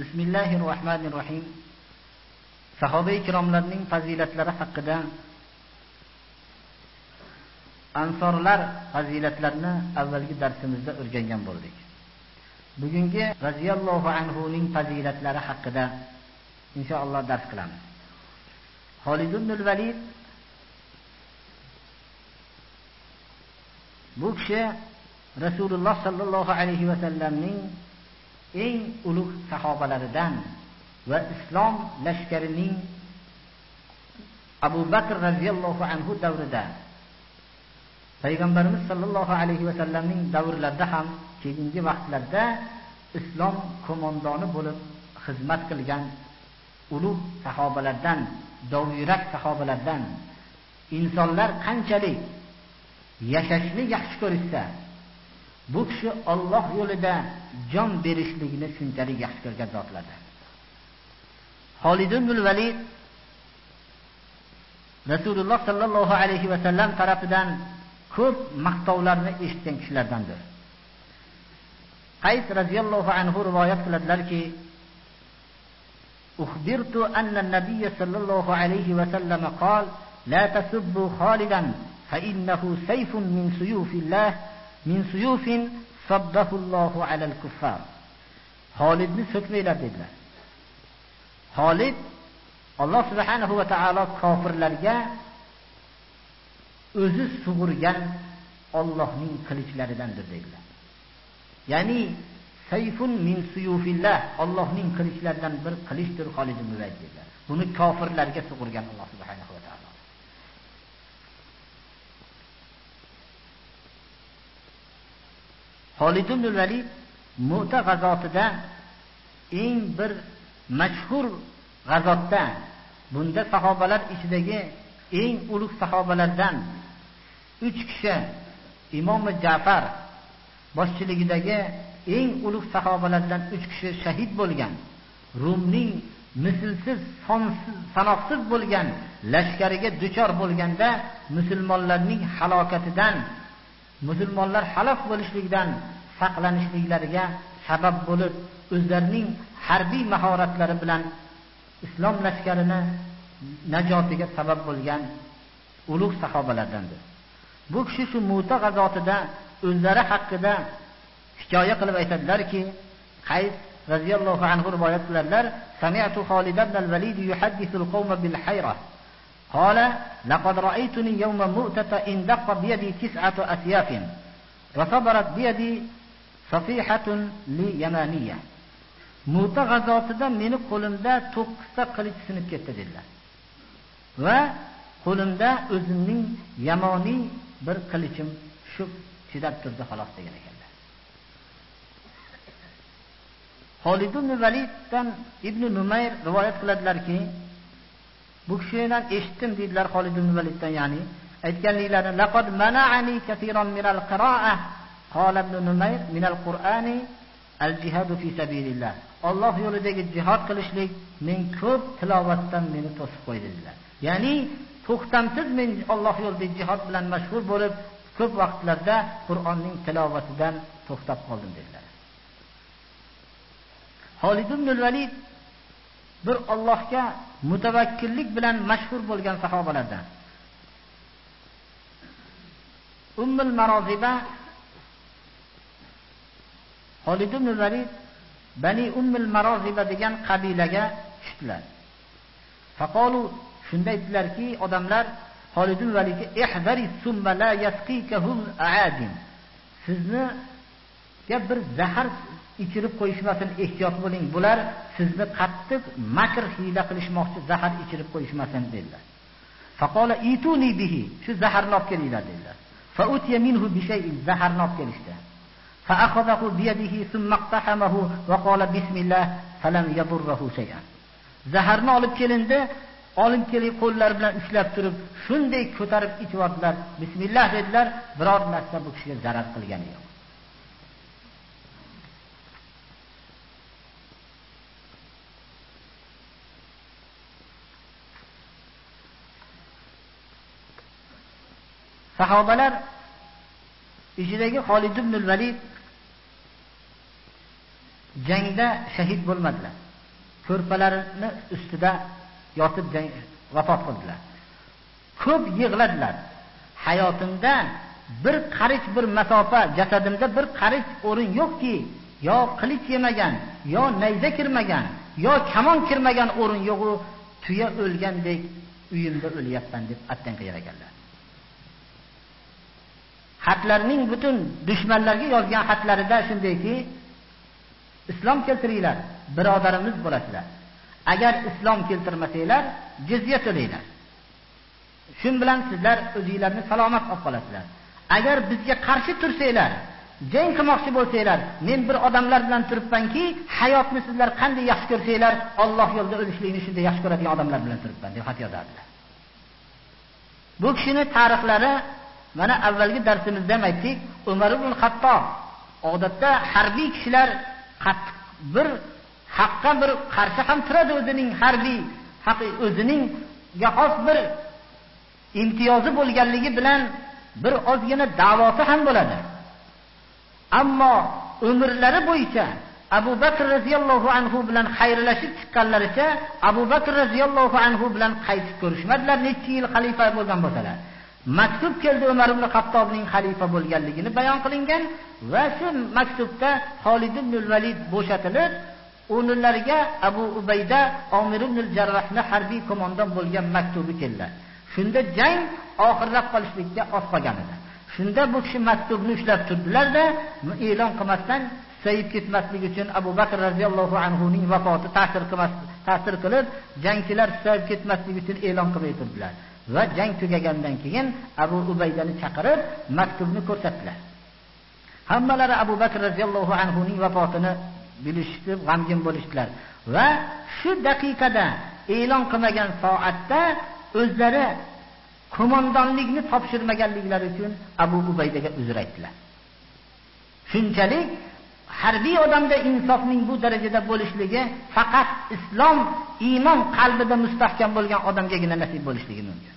Bismillahirrohmanirrohim. Sahoba ikromlarning fazilatlari haqida, ansorlar fazilatlarini avvalgi darsimizda o'rgangan bo'ldik. Bugungi radhiyallohu anhu ning fazilatlari haqida inshaalloh dars qilamiz. Xolid ibn al-Valid bu kishi Rasululloh sallallohu alayhi va sallamning eng ulug' sahobalaridan va islom lashkarining Abu Bakr radhiyallohu anhu davrida, Payg'ambarimiz sallallohu alayhi va sallamning davrlarida ham keyingi vaqtlarda islom qo'mondoni bo'lib xizmat qilgan ulug' sahobalardan, dovyurak sahobalardan. Insonlar qanchalik yashashni yaxshi ko'rsa, bu kishi Alloh yo'lida jon berishligini shunchalik yaxshi ko'rgan zotlardir. Xolid ibn al-Valid Rasululloh sallallohu alayhi va sallam tarafidan ko'p maqtovlarni eshitgan kishilardandir. Qays radhiyallohu anhu rivoyat qiladilarki, "Ukhbirtu anna an-nabiy sallallohu alayhi va sallam qala: la tasubbu Khalidan fa innahu sayfun min suyufillah min suyufin saddahu Allahu ala al-kuffar." Xolidni so'kmanglar dedilar. Xolid Alloh subhanahu va taolo kofirlarga o'zi sug'urgan Allohning qilichlaridandir dedilar. Ya'ni sayfun min suyufillah, Allohning qilichlaridan bir qilichdir Xolid ibn Valid dedilar. Buni kofirlarga sug'urgan Alloh subhanahu va taolo. Xolid ibn Valid Mu'ta g'azotida eng bir mashhur g'azotda, bunda sahobalar ichidagi eng ulug' sahobalardan uch kishi, Imom Ja'far boshchiligidagi eng ulug' sahobalardan uch kishi shahid bo'lgan. Rumning mislsiz, sonsiz, sanoqsiz bo'lgan lashkariga duchor bo'lganda musulmonlarning halokatidan, musulmonlar halok bo'lishligidan saqlanishliklariga sabab bo'lib, o'zlarining harbiy mahoratlari bilan islom lashkarini najotiga sabab bo'lgan ulug' sahobalardandir. Bu kishi shu Mu'ta g'azotida o'zlari haqida hikoya qilib aytadilarki, Qays radhiyallohu anhu rivoyat qiladilar, "Sami'tu Xolid ibn al-Valid yuhaddithu al-qawma bil hayra. Qala: laqad ra'aytuni yawma Mu'tata indaqqa bi yadi tis'atu asyafin. Rasabarat bi yadi safihatun li yamaniyya." Mu'ta g'azotida meni qo'limda to'qqizta qilich sinib ketdi dedilar. Va qo'limda o'zimning yamoniy bir qilichim shu chidab turdi xolos degan ekanlar. Xolid ibn Validdan Ibn Numayr rivoyat qiladilarki, bu kishidan eshitdim dedilar Xolid ibn Validdan, ya'ni aytganliklarini, laqad mana'ani katiran min al-qira'ah. Qala Ibn Numayr min al-Qur'ani al-jihad fi sabilillah. Alloh yo'lidagi jihad qilishlik men ko'p tilovatdan meni to'sib qo'ydi dedilar. Ya'ni to'xtamsiz men Alloh yo'lida jihad bilan mashg'ul bo'lib, ko'p vaqtlarda Qur'onning tilovatidan to'xtab qoldim dedilar. Xolid ibn al-Valid bir Allohga mutavakkillik bilan mashhur bo'lgan sahobalardan. Ummul Maroziba Xolid ibn al-Valid Bani Ummul Maroziba degan qabilaga tushdilar. Faqalu, shunda aytdilarki, odamlar Xolid ibn Validga ihdari summa la yasqikahum aadim. Sizni gap bir zahar ichirib qo'yishmasin, ehtiyot bo'ling. Bular sizni qattiq makr hiyla qilishmoqchi, zahar ichirib qo'yishmasin dedilar. Faqala ituni bihi, shu zaharni olib kelinglar dedilar. Fa utiya minhu bi shay'in, zaharni olib kelishdi. Fa akhadahu bi yadihi thumma iqtahamahu va qala bismillah falam yadurruhu shay'an. Zaharni olib kelindi, olib kelib qo'llar bilan ushlab turib, shunday ko'tarib ichvordilar. Bismillah dedilar, biror narsa bu kishiga zarar qilgani yo'q. Sahobalar ichidagi Xolid ibn al-Valid jangda shahid bo'lmadilar. ko'rpalarini ustida yotib vafot qildilar. Ko'p yig'ladilar. Hayotimda bir qarich bir masofa, jasadimda bir qarich o'rin yo'qki, yo qilich yemagan, yo nayza kirmagan, yo kamon kirmagan o'rin yo'q-u, tuya o'lgandek uyimda o'lyapman deb atdan qilar ekanlar. Xatlarning butun dushmanlarga yozgan xatlarida shundayki, islom keltiringlar, birodarimiz bo'lasizlar. Agar islom keltirmasanglar, jizya to'laylar. Shun bilan sizlar o'zingizlarni salomat olib qolasizlar. Agar bizga qarshi tursanglar, jang qilmoqchi bo'lsanglar, men bir odamlar bilan turibmanki, hayotni sizlar qanday yaxshi ko'rsanglar, Alloh yo'lida o'lishlikni shunday yaxshi ko'radigan odamlar bilan turibman deb xat yozardilar. Bu kishining tarixlari mana avvalgi darsimizda ham aytdik, Umar ibn Xattob odatda harbiy kishilar qattiq bir haqqa bir qarshi ham turadi, o'zining harbiy haqiy o'zining xos bir imtiyozi bo'lganligi bilan bir ozgina da'vosi ham bo'ladi. Ammo umrlari bo'yicha Abu Bakr radhiyallohu anhu bilan xayrlashib chiqqanlaricha Abu Bakr radhiyallohu anhu bilan qaytib ko'rishmadilar, necha yil xalifa bo'lgan bo'lsalar. Maktub keldi, Umar ibn Xattobning xalifa bo'lganligini bayon qilingan va shu maktubda Xolid ibn al-Valid bo'shatilib, o'nlarga Abu Ubayda Omir ibn al-Jarrahni harbiy qo'mondon bo'lgan maktubi keldi. Shunda jang oxirlab qolishlikka oz qolgan edi. Shunda bu kishi maktubni ushlab turdilar-da, e'lon qilmasdan sayib ketmaslik uchun Abu Bakr radhiyallohu anhu ning vafoti ta'sir qilmas, ta'sir qilib, jangchilar sayib ketmaslik uchun e'lon qilib turdilar. Va jang tugagandan keyin Abu Ubaydani chaqirib maktubni ko'rsatdilar. Hammalari Abu Bakr radhiyallohu anhu ning vafotini bilishib, g'amgin bo'lishdilar va shu daqiqada e'lon qilmagan soatda o'zlari qo'mondonlikni topshirmaganliklari uchun Abu Ubaydaga uzr aytdilar. Shunchalik harbiy odamda insofning bu darajada bo'lishligi faqat islom, iymon qalbida mustahkam bo'lgan odamgagina nasib bo'lishligi mumkin.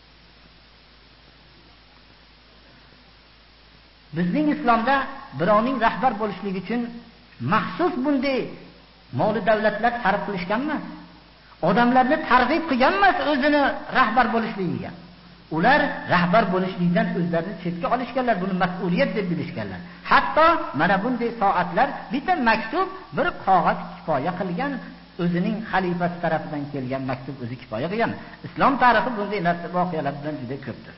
Bizning islomda birovning rahbar bo'lishligi uchun maxsus bunday mol davlatlar targ'ib qilishganmi? Odamlarni targ'ib qilgan emas o'zini rahbar bo'lishligiga. Ular rahbar bo'lishlikdan o'zlarini chetga olishganlar, buni mas'uliyat deb bilishganlar. Hatto mana bunday soatlar bitta maktub, bir qog'oz kifoya qilgan, o'zining xalifasi tarafidan kelgan maktub o'zi kifoya qilgan. Islom tarixi bunday narsa voqealar bilan juda ko'pdir.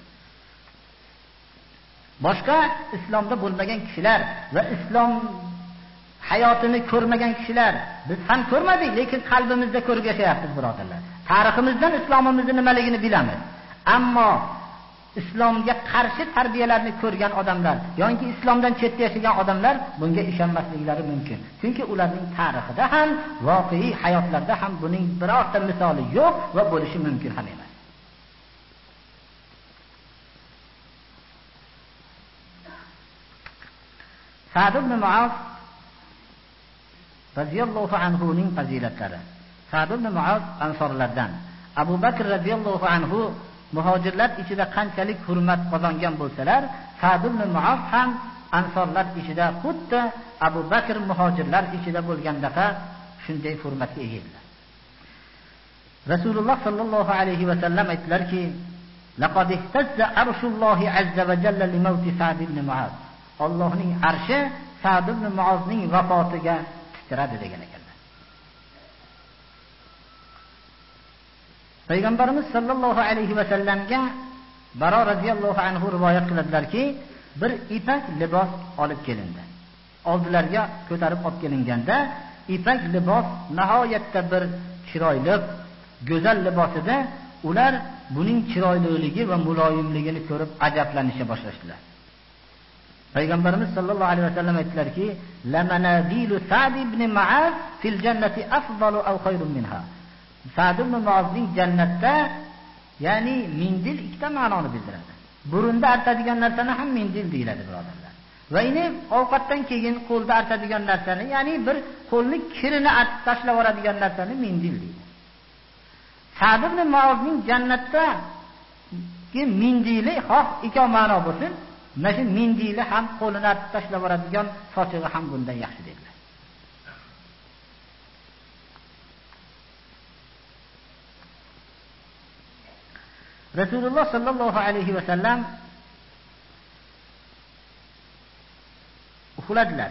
Boshqa islomda bo'lmagan kishilar va islom hayotini ko'rmagan kishilar biz ham ko'rmadik, lekin qalbimizda ko'rib yashayapmiz, birodarlar. Tariximizdan islomimizni nimaligini bilamiz. Ammo islomga qarshi tarbiyalarni ko'rgan odamlar yoki islomdan chetda yashagan odamlar bunga ishonmasliklari mumkin. Chunki ularning tarixida ham, voqei hayotlarida ham buning birorta misoli yo'q va bo'lishi mumkin ham emas. Sa'd ibn Mu'az radhiyallohu anhu ning fazilatlari. Sa'd ibn Mu'az ansorlardan. Abu Bakr radhiyallohu anhu muhojirlar ichida qanchalik hurmat qozongan bo'lsalar, Sa'd ibn Mu'az ham ansorlar ichida xuddi Abu Bakr muhojirlar ichida bo'lgandaqa shunday hurmatga ega edilar. Rasululloh sallallohu alayhi va sallam aytdilarki, "Laqad ihtazza arshullohi azza va jalla li mawti Sa'd ibn Mu'az." Allohning arshi Sa'd ibn Mu'azning vafotiga titradi degan ekanlar. Payg'ambarimiz sallallohu alayhi va sallamga Baro radhiyallohu anhu rivoyat qiladilarki, bir ipak libos olib kelindi. Oldilariga ko'tarib olib kelinganda, ipak libos nihoyatda bir chiroyli, go'zal libosida ular buning chiroyliligi va muloyimligini ko'rib ajablanish boshlashdilar. Payg'ambarimiz sallallohu alayhi va sallam aytdilarki, "La manadilu Sa'd ibn Mu'az fil jannati afdalu aw khayrun minha." Sa'd ibn Mu'azning jannatda, ya'ni mindil ikkita ma'noni bildiradi. Burunda artadigan narsani ham mindil deyiladi, birodarlar. Va ini ovqatdan keyin qo'lda artadigan narsani, ya'ni bir qo'lni kirini artib tashlab yuboradigan narsani mindil deydi. Sa'd ibn Mu'azning jannatda ki mindili xoh ikki ma'no bo'lsin, mana shu mindili ham qo'lini artib tashlab yuboradigan sochig'i ham bundan yaxshi dedilar. Rasululloh sallallohu alayhi va sallam uxladilar.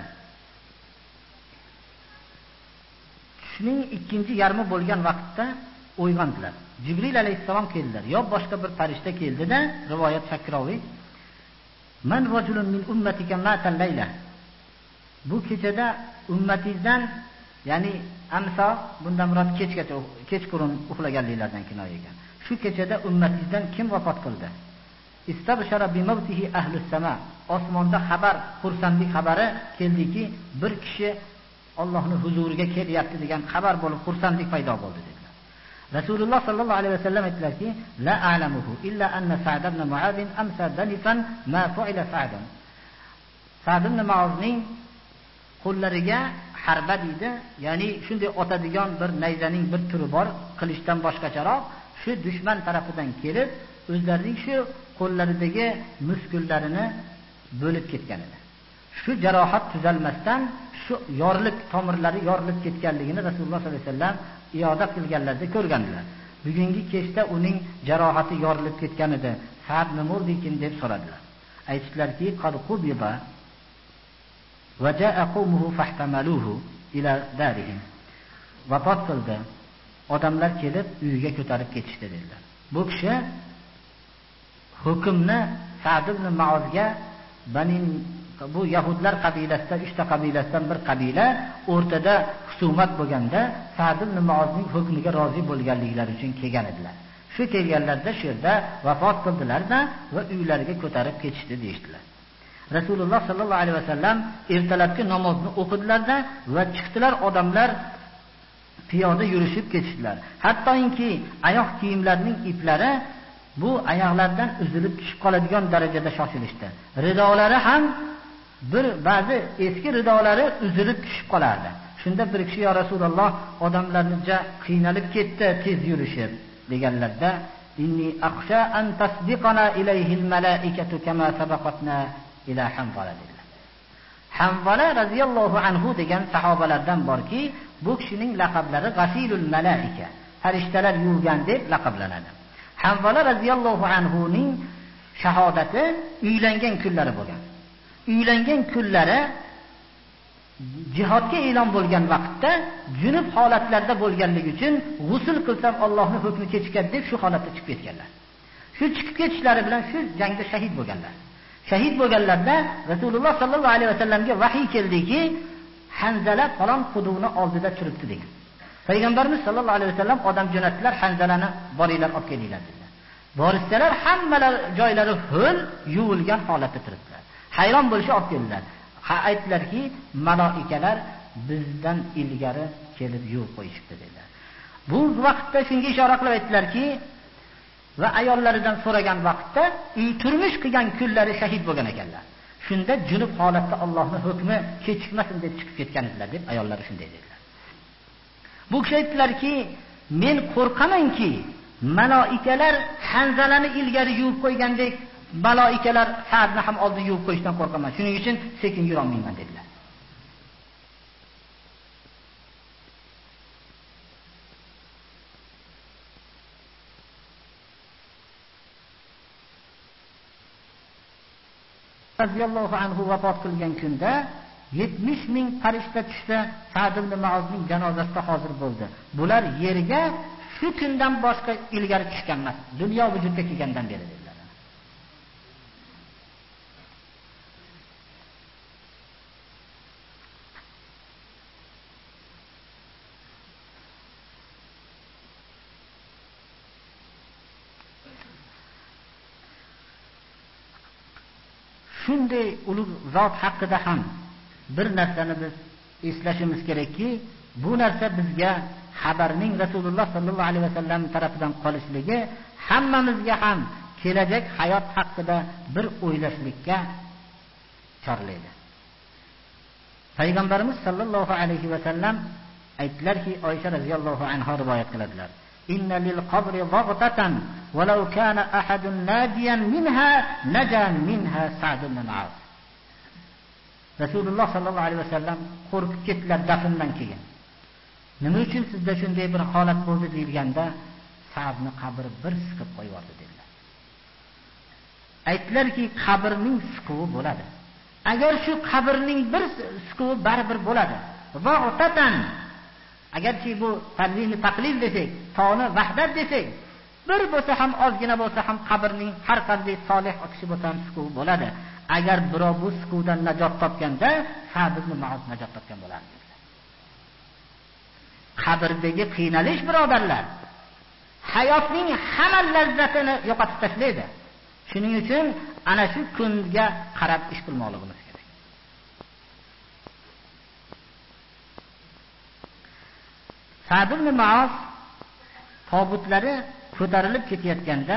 Shuning ikkinchi yarmi bo'lgan vaqtda uyg'ondilar. Jibril alayhissalom keldilar. Yo boshqa bir farishta keldida, rivoyat Shakraviy, "Man rajulun min ummatika mata layla." Bu kechada ummatingizdan, ya'ni amsa bundan murod kechgacha kechqurun uxlaganliklardan kinoya ekan. Shu kechada ummatingizdan kim vafot qildi? Istabshara bi mawtihi ahlus sama. Osmonda xabar, xursandlik xabari keldiki, bir kishi Allohning huzuriga kelyapti degan xabar bo'lib, xursandlik paydo bo'ldi dedilar. Rasululloh sallallohu alayhi vasallam aytdilarki, "La a'lamuhu illa anna Sa'd ibn Mu'adh amsa danifan ma fa'ila Sa'dan." Sa'd ibn Mu'adhning qo'llariga harba deydi, ya'ni shunday otadigan bir nayzaning bir turi bor, qilishdan boshqacharoq, shu dushman tarafidan kelib, o'zlarining shu qo'llaridagi muskullarini bo'lib ketgan edi. Shu jarohat tuzalmasdan shu yorilib tomirlari yorilib ketganligini Rasululloh sollallohu alayhi vasallam iyoda qilganlarda ko'rgandilar. Bugungi kechda uning jarohati yorilib ketgan edi. Sa'd nima bo'ldikin deb so'radilar. Aytdilarki, "Qad qubiba va ja'a qawmuhu fahtamaluhu ila darihim." Vafot qildi. Odamlar kelib uyiga ko'tarib ketishdi dedilar. Bu kishi hukmni Sa'd ibn Mu'ozga, Banin bu yahudlar qabilasidan uchta qabilasidan bir qabila o'rtada husumat bo'lganda Sa'd ibn Mu'ozning hukmiga rozi bo'lganliklari uchun kelgan edilar. Shu kelganlarda shu yerda vafot qildilar-da va uylariga ko'tarib ketishdi deyshtilar. Rasululloh sallallohu alayhi vasallam ertalabki namozni o'qidilar-da va chiqdilar, odamlar piyoda yurishib ketishdilar. Hattoki oyoq kiyimlarining iplari bu oyoqlardan uzilib tushib qoladigan darajada shoshilishdi. Ridolari ham bir ba'zi eski ridolari uzilib tushib qolardi. Shunda bir kishi, "Ya Rasululloh, odamlarga qiynalib ketdi tez yurishib" deganlarda, "Inni akhsha an tasdiqana ilayhi al-malaikatu kama sabaqatna ila Hanzala" dedilar. Hanzala radhiyallohu anhu degan sahobalardan borki, bu kishining laqablari Ghasilul Malaika, farishtalar yuvgan deb laqablanadi. Hanzala radhiyallohu anhuning shahodati uylangan kunlari bo'lgan. Uylangan kunlari jihodga e'lon bo'lgan vaqtda junub holatlarda bo'lganligi uchun g'usl qilsam Allohning hukmi kechikadi deb shu holatda chiqib ketganlar. Shu chiqib ketishlari bilan shu jangda shahid bo'lganlar. Shahid bo'lganlarda Rasululloh sallallohu alayhi vasallamga vahiy keldiki, Hanzala falon hududni oldida turibdi degan. Payg'ambarimiz sallallohu alayhi vasallam odam jo'natdilar, Hanzalani boringlar olib kelinglar dedilar. Borishsalar, hammalar joylari ho'l, yuvilgan holatda turibdilar. Hayron bo'lishib olib keldilar. Ha aytdilarki, malaikalar bizdan ilgari kelib yuvib qo'yishibdi dedilar. Bu vaqtda shunga ishora qilib aytdilarki, va ayollaridan so'ragan vaqtda uy turmush qilgan kunlari shahid bo'lgan ekanlar. Shunda junub holatda Allohning hukmi kechikmasin deb chiqib ketgan edilar deb ayollari shunday dedilar. Bu kishi aytdilarki, "Men qo'rqamanki, malaikalar Hanzalani ilgari yuvib qo'ygandek, malaikalar Sa'dni ham oldin yuvib qo'yishdan qo'rqaman. Shuning uchun sekin yura olmayman" dedilar. Radhiyallohu anhu vafot qilgan kunda yetmish ming farishta tushsa, Sa'd ibn Mu'ozning janozasida hozir bo'ldi. Bular yerga shu kundan boshqa ilgari tushgan emas, dunyo vujudga kelgandan beri dedilar. Shunday ulug' zot haqida ham bir narsani biz eslashimiz kerakki, bu narsa bizga xabarning Rasululloh sallallohu alayhi vasallam tarafidan qolishligi hammamizga ham kelajak hayot haqida bir o'ylashlikka chorlaydi. Payg'ambarimiz sallallohu alayhi vasallam aytdilarki, Oysha radhiyallohu anha rivoyat qiladilar. Inna lil qabri dhaghtatan walau kana ahadun najiyan minha naja minha Sa'd ibn Mu'az. Rasululloh sallallohu alayhi vasallam qo'rqib ketdilar dafndan keyin. Nima uchun sizda shunday bir holat bo'ldi deyilganda, Sa'dni qabri bir siqib qo'yib yubordi dedilar. aytdilarki, qabrning sukuvi bo'ladi. Agar shu qabrning bir sukuvi baribir bo'ladi. Va otatan agarki bu tanvini taqlil desak, toni vahdat desak, bir bo'lsa ham ozgina bo'lsa ham qabrning har qanday solih kishi bo'lsa ham sukuvi bo'ladi. Agar birov bu sukuvdan najot topganda, Sa'd ibn Mu'oz najot topgan bo'lardi. Qabrdagi qiynalish, birodarlar, hayotning hamma lazzatini yo'qotib tashlaydi. Shuning uchun ana shu kunga qarab ish qilmoqligimiz kerak. Sa'd ibn Mu'oz tobutlari ko'tarilib ketayotganda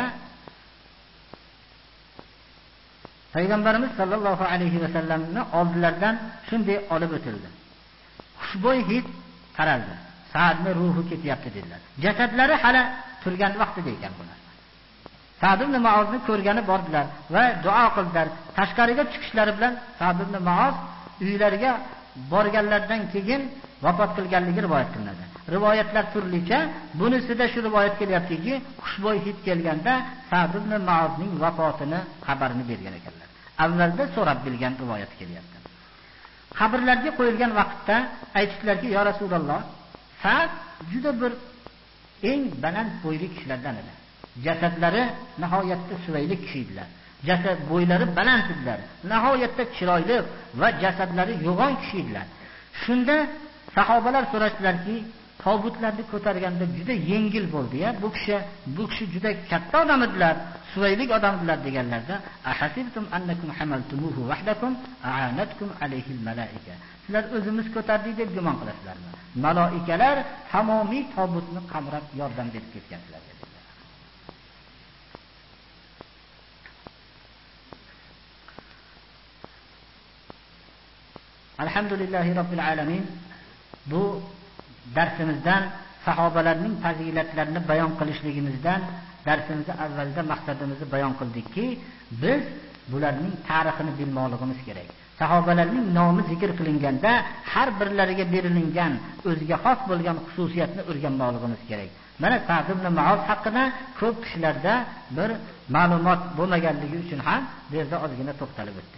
Payg'ambarimiz sollallohu alayhi va sallamni oldilaridan shunday olib o'tildi. Xushbo'y hid taraldi. Sa'dning ruhi ketyapti dedilar. Jasadlari hali turgan vaqtida ekan bular. Sa'd ibn Mu'ozni ko'rgani bordilar va duo qildilar. Tashqariga chiqishlari bilan Sa'd ibn Mu'oz uylariga borganlardan keyin vafot qilganligi rivoyat qilinadi. Rivoyatlar turlicha, bunisida shu rivoyat kelyaptiki, xushbo'y hid kelganda Sa'd ibn Mu'ozning vafotini xabarini bergan ekanlar. Avvalda so'rab bilgan rivoyat kelyapti. Qabrlarga qo'yilgan vaqtda aytishdilarki, "Ya Rasululloh, Sa'd juda bir eng baland bo'yli kishilardan edi. Jasadlari nihoyatda suvayli kishi edilar. Jasad bo'ylari baland edilar. Nihoyatda chiroyli va jasadlari yo'g'on kishi edilar." Shunda sahobalar so'rashdilarki, tobutlarni ko'targanda juda yengil bo'ldi-ya, bu kishi bu kishi juda katta odam edilar, suvaylik odam edilar deganlarda, "Ahasibtum annakum hamaltumuhu wahdakum a'anatkum alayhi al-malaika." Sizlar o'zimiz ko'tardik deb gumon qilasizlarmi? Malaikalar tamomiy tobutni qamrab yordam berib ketganlar dedilar. Alhamdulillahi robbil alamin. Bu darsimizdan sahobalarning fazilatlarini bayon qilishligimizdan darsimizni avvalda maqsadimizni bayon qildikki, biz bularning tarixini bilmoqligimiz kerak. Sahobalarning nomi zikr qilinganda har birlariga berilgan o'ziga xos bo'lgan xususiyatni o'rganmoqligimiz kerak. Mana Sa'd ibn Mu'oz haqida ko'p kishilarda bir ma'lumot bo'lmaganligi uchun ham bu yerda ozgina to'xtalib o'tdik.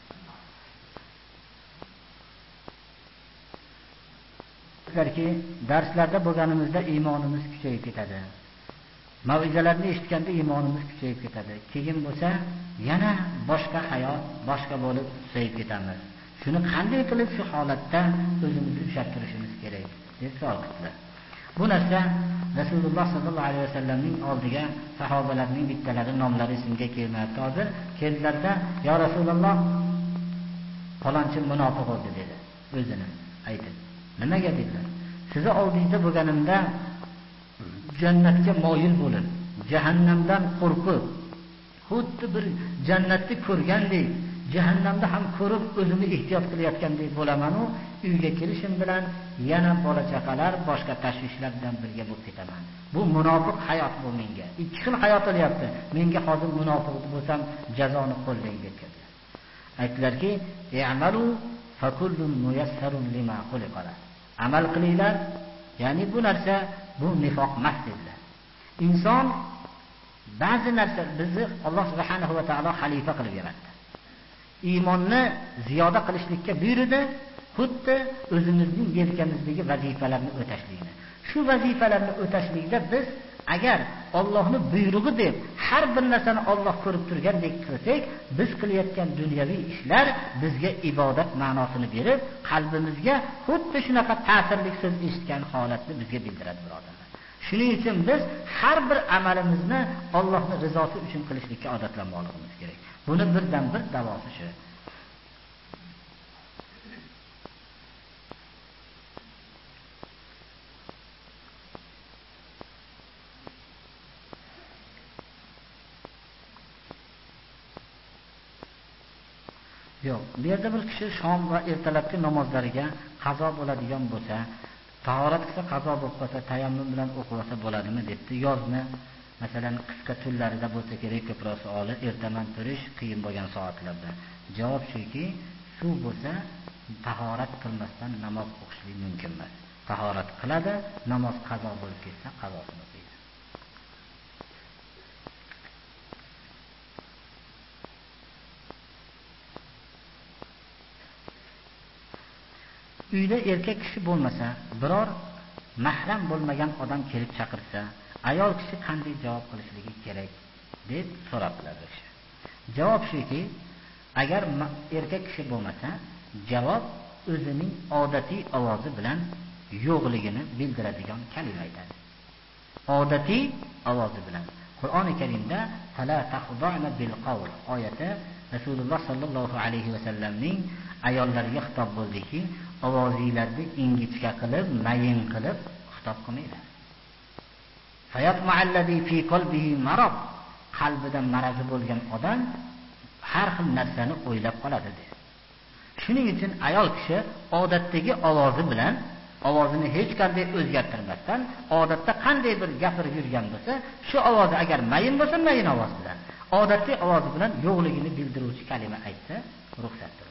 Ki darslarda bo'lganimizda iymonimiz kuchayib ketadi. Mav'izalarni eshitganda iymonimiz kuchayib ketadi. Keyin bo'lsa yana boshqa hayot, boshqa bo'lib susayib ketamiz. Shuni qanday qilib shu holatda o'zimizni ushattirishimiz kerak deb savol qildilar. Bu narsa Rasululloh sollallohu alayhi vasallamning oldiga sahobalarning bittalari nomlari esimga kelmayapti hozir. Keldilarda, "Ya Rasululloh, falonchi munofiq bo'ldi" dedi. O'zini aytdi. Nimaga dedilar? Sizni oldingizda bo'lganimda jannatga moyil bo'lib, jahannamdan qo'rqib, xuddi bir jannatni ko'rgandek, jahannamda ham ko'rib o'zimni ehtiyot qilayotgandek bo'laman-u, uyga kelishim bilan yana bola chaqalar, boshqa tashvishlar bilan birga bo'lib ketaman. Bu munofiq hayot bu menga. Ikki xil hayot bo'lyapti. Menga hozir munofiq bo'lsam jazoni qo'llang deb keldi. Aytdilarki, "I'malu fakullun muyassarun lima xuliqa." Amal qilinglar, ya'ni bu narsa bu nifoq emas dedilar. Inson ba'zi narsa bizni Alloh subhanahu va taolo xalifa qilib yaratdi. Iymonni ziyoda qilishlikka buyurdi, xuddi o'zimizning yelkamizdagi vazifalarni o'tashlikni. Shu vazifalarni o'tashlikda biz agar Allohning buyrug'i deb har bir narsani Alloh ko'rib turgandek qilsak, biz qilayotgan dunyoviy ishlar bizga ibodat ma'nosini berib, qalbimizga xuddi shunaqa ta'sirli so'z eshitgan holatni bizga bildiradi, birodarlar. Shuning uchun biz har bir amalimizni Allohning rizosi uchun qilishlikka odatlanmoqligimiz kerak. Buni birdan bir davosi shu. Yo'q, bu yerda bir kishi shom va ertalabki namozlariga qazo bo'ladigan bo'lsa, tahorat qilsa qazo bo'lib qolsa, tayammum bilan o'qisa bo'ladimi debdi. Yozni, masalan, qisqa tunlarida bo'lsa kerak, ko'proq savoli ertaman turish qiyin bo'lgan soatlarda. Javob shuki, suv bo'lsa, tahorat qilmasdan namoz o'qishlik mumkin emas. Tahorat qiladi, namoz qazo bo'lib ketsa, qazosini o'qiydi. uyda erkak kishi bo'lmasa, biror mahram bo'lmagan odam kelib chaqirsa, ayol kishi qanday javob qilishligi kerak deb so'rabdilar. Javob shuki, agar erkak kishi bo'lmasa, javob o'zining odatiy ovozi bilan yo'qligini bildiradigan kalima aytadi. Odatiy ovozi bilan. Qur'oni Karimda fala taxda'na bil qawl oyati Rasululloh sallallohu alayhi va sallamning ayollarga xitob bo'ldiki, ovozinglarni ingichka qilib, mayin qilib xitob qilmanglar. Fayatma'allazi fi qalbihi marad, qalbida marazi bo'lgan odam har xil narsani o'ylab qoladi dedi. Shuning uchun ayol kishi odatdagi ovozi bilan, ovozini hech qanday o'zgartirmasdan, odatda qanday bir gapirib yurgan bo'lsa, shu ovozi agar mayin bo'lsa, mayin ovoz bilan, odatli ovozi bilan yo'qligini bildiruvchi kalima aytsa, ruxsatdir.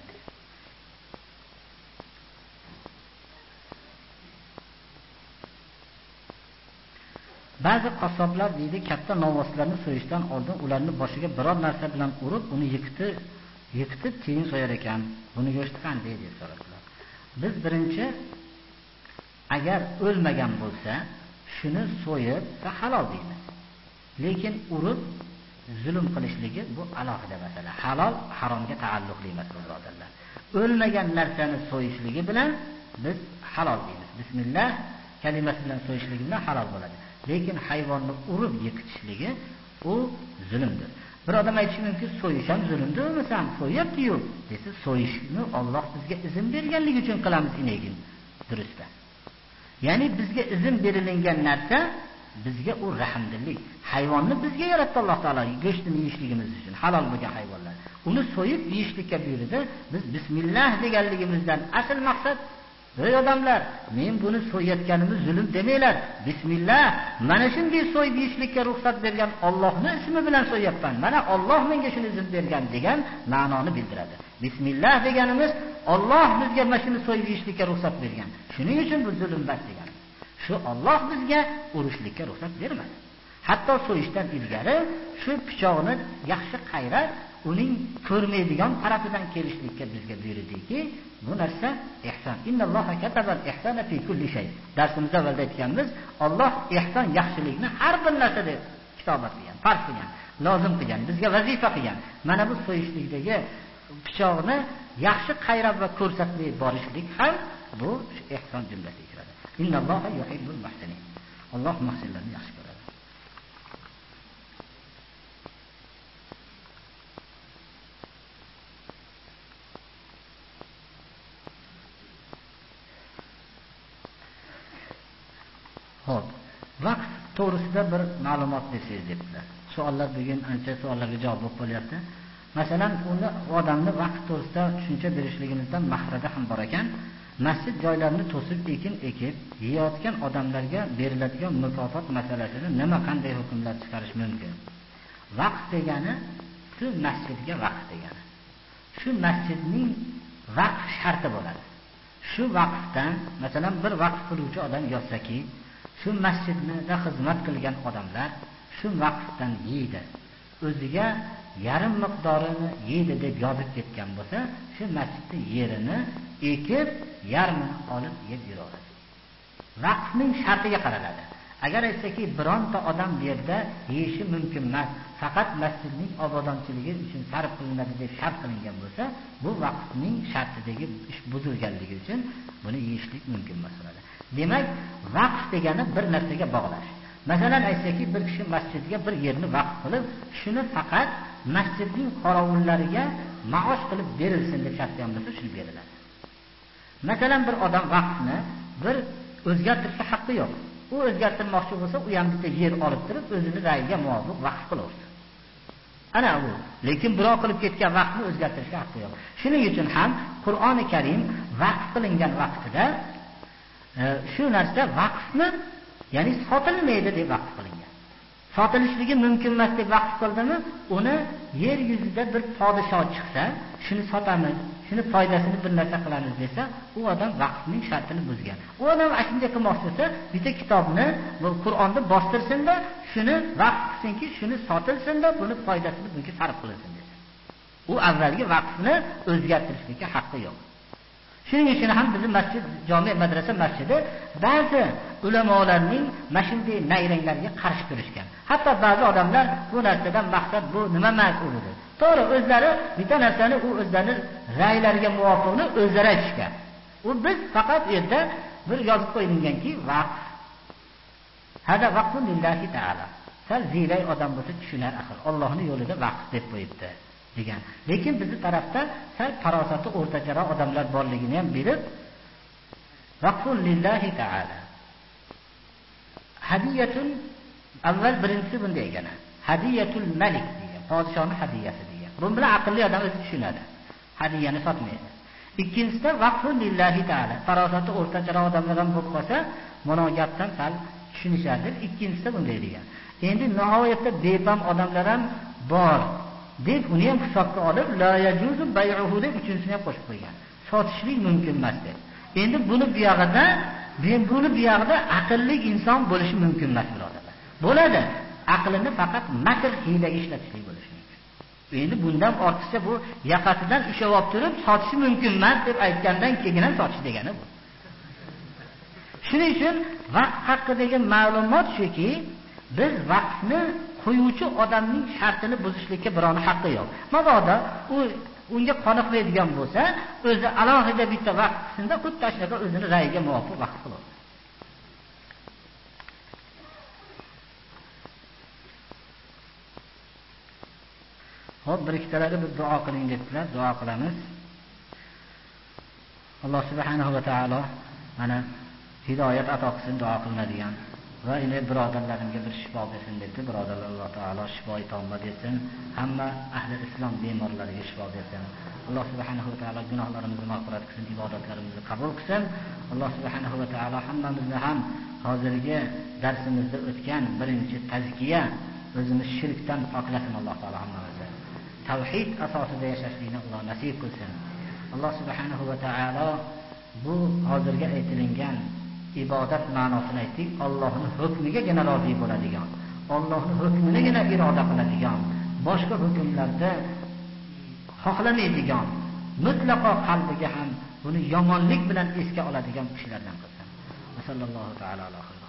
Ba'zi qassoblar deydi, katta novvoslarni so'yishdan oldin ularni boshiga biror narsa bilan urib, uni yiqitib, yiqitib keyin so'yar ekan. Buni go'shti qanday deb so'radilar. Biz birinchi agar o'lmagan bo'lsa, shuni so'yib va halol deymiz. Lekin urib zulm qilishligi bu alohida masala. Halol haromga taalluqli emas, birodarlar. O'lmagan narsani so'yishligi bilan biz halol deymiz. Bismillah kalimasi bilan so'yishligi bilan halol bo'ladi. Lekin hayvonni urib yiqitishligi u zulmdir. Bir odam aytishi mumkin, so'yish ham zulmdir, masalan, so'yapti-yu, desa, so'yishni Alloh bizga izn berganligi uchun qilamiz inegin. Durust. Ya'ni bizga izn berilgan narsa bizga u rahmdillik. Hayvonni bizga yaratdi Alloh taolo go'shtini yeyishligimiz uchun, halol bo'lgan hayvonlar. Uni so'yib yeyishlikka buyurdi. Biz bismillah deganligimizdan asl maqsad, ey odamlar, men buni so'yayotganimiz zulm demanglar. Bismillah, mana shunday so'yib yeyishlikka ruxsat bergan Allohning ismi bilan so'yapman. Mana Alloh menga shuni izn bergan degan ma'noni bildiradi. Bismillah deganimiz Alloh bizga mana shuni so'yib yeyishlikka ruxsat bergan. Shuning uchun bu zulm emas degan. Shu Alloh bizga urishlikka ruxsat bermadi. Hatto so'yishdan ilgari shu pichoqni yaxshi qayrab, uning ko'rmaydigan tarafidan kelishlikka bizga buyurdiki, bu narsa ihson. Innalloha katabal ihsona fi kulli shay. Darsimizda avvalda aytganmiz, Alloh ihson yaxshilikni har bir narsada kitobat qilgan, farz qilgan, lozim qilgan, bizga vazifa qilgan. Mana bu so'yishlikdagi pichoqni yaxshi qayrab va ko'rsatmay borishlik ham bu ihson jumlasiga kiradi. Innalloha yuhibbul muhsinin. Alloh muhsinlarni yaxshi ko'radi. Xo'p, vaqt to'g'risida bir ma'lumot bersangiz debdilar. Savollar bugun ancha savollarga javob bo'lib qolyapti. Masalan, uni odamni vaqt to'g'risida tushuncha berishligimizdan mahrada ham bor ekan. Masjid joylarini to'sib ekin ekib, yeyotgan odamlarga beriladigan mukofot masalasida nima qanday hukmlar chiqarish mumkin? Vaqt degani shu masjidga vaqt degani. Shu masjidning vaqt sharti bo'ladi. Shu vaqtdan, masalan, bir vaqt qiluvchi odam yozsaki, shu masjidda xizmat qilgan odamlar shu vaqtdan yeydi. O'ziga yarim miqdorini yeydi deb yozib ketgan bo'lsa, shu masjidning yerini ekib, yarmini olib yeb yuraveradi. Vaqtning shartiga qaraladi. Agar aytsaki, bironta odam bu yerda yeyishi mumkin emas, faqat masjidning obodonchiligi uchun sarf qilinadi deb shart qilingan bo'lsa, bu vaqtning shartidagi ish buzilganligi uchun buni yeyishlik mumkin emas bo'ladi. Demak, vaqt degani bir narsaga bog'lash. Masalan, aytsaki, bir kishi masjidga bir yerni vaqf qilib, shuni faqat masjidning qorovullariga maosh qilib berilsin deb shart qilgan bo'lsa, shuni beriladi. Masalan, bir odam vaqtni bir o'zgartirishga haqqi yo'q. U o'zgartirmoqchi bo'lsa, u ham bitta yer olib turib, o'zini rayiga muvofiq vaqf qilaversin. Ana bu. Lekin birov qilib ketgan vaqtni o'zgartirishga haqqi yo'q. Shuning uchun ham Qur'oni Karim vaqf qilingan vaqtida shu narsa vaqfni, ya'ni sotilmaydi deb vaqf qilingan. Sotilishligi mumkin emas deb vaqf qildimi, uni yer yuzida bir podshoh chiqsa, shuni sotamiz, shuni foydasini bir narsa qilamiz desa, u odam vaqfning shartini buzgan. U odam shunday qilmoqchi bo'lsa, bitta kitobni, bu Qur'onni bostirsin-da, shuni vaqf qilsinki, shuni sotilsin-da, buni foydasini bunga sarf qilinsin desa. U avvalgi vaqfni o'zgartirishga haqqi yo'q. Shuning uchun ham bizning masjid, jami madrasa masjidi ba'zi ulamolarning mashhurday nayranglarga qarshi turishgan. Hatto ba'zi odamlar bu narsadan maqsad bu nima emas o'ldi. To'g'ri, o'zlari bitta narsani u o'zlarining ra'ylariga muvofiqni o'zlari aytishgan. U biz faqat u yerda bir yozib qo'yilganki, vaqf. Hada vaqfun lillahi ta'ala. Sal zilay odam bo'lsa tushunar axir. Allohning yo'lida vaqf deb qo'yibdi degan. Lekin bizning tarafda sal farosati o'rtacharoq odamlar borligini ham bilib, vaqfun lillahi ta'ala. Hadiyatun avval birinchisi bunday ekan. Hadiyatul malik degan. Podshohning hadiyasi degan. Bu bilan aqlli odam o'zi tushunadi. Hadiyani sotmaydi. Ikkinchisida vaqfun lillahi ta'ala. Farosati o'rtacharoq odamlar ham bo'lib qolsa, mana gapdan sal tushunishadi. Ikkinchisida bunday degan. Endi nihoyatda bepam odamlar ham bor deb uni ham hisobga olib la yajuzu bay'uhu deb uchinchisini ham qo'shib qo'ygan. Sotishlik mumkin emas deb. Endi buni bu yog'ida, men buni bu yog'ida aqlli inson bo'lishi mumkin emas birodarlar. Bo'ladi. Aqlini faqat makr hiylaga ishlatishlik bo'lishi mumkin. Endi bundan ortiqcha bu yaqasidan ushlab olib turib sotishi mumkin emas deb aytgandan keyin ham sotish degani bu. Shuning uchun vaqt haqidagi ma'lumot shuki, biz vaqtni qo'yuvchi odamning shartini buzishlikka birovning haqqi yo'q. Mabodo u unga qoniqmaydigan bo'lsa, o'zi alohida bitta vaqtida xuddi tashlaga o'zini ra'yiga muvofiq vaqt qiladi. Xo'p, bir ikkitalari bir duo qiling dedilar, duo qilamiz. Alloh subhanahu va taolo mana hidoyat ato qilsin, duo qilinadigan. Va ine birodarlarimga bir shifo bersin dedi. Birodarlar Alloh taolo shifo tomba bersin. Hamma ahli islom bemorlariga shifo bersin. Alloh subhanahu va taolo gunohlarimizni mag'firat qilsin, ibodatlarimizni qabul qilsin. Alloh subhanahu va taolo hammamizni ham hozirgi darsimizda o'tgan birinchi tazkiya o'zimiz shirkdan poklasin Alloh taolo hammamizni. Tavhid asosida yashashlikni Alloh nasib qilsin. Alloh subhanahu va taolo bu hozirgi aytilgan ibodat ma'nosini aytdik. Allohning hukmigagina rozi bo'ladigan, Allohning hukminigina iroda qiladigan, boshqa hukmlarda xohlamaydigan, mutlaqo qalbiga ham buni yomonlik bilan esga oladigan kishilardan qilsin. Sallallohu taala alayhi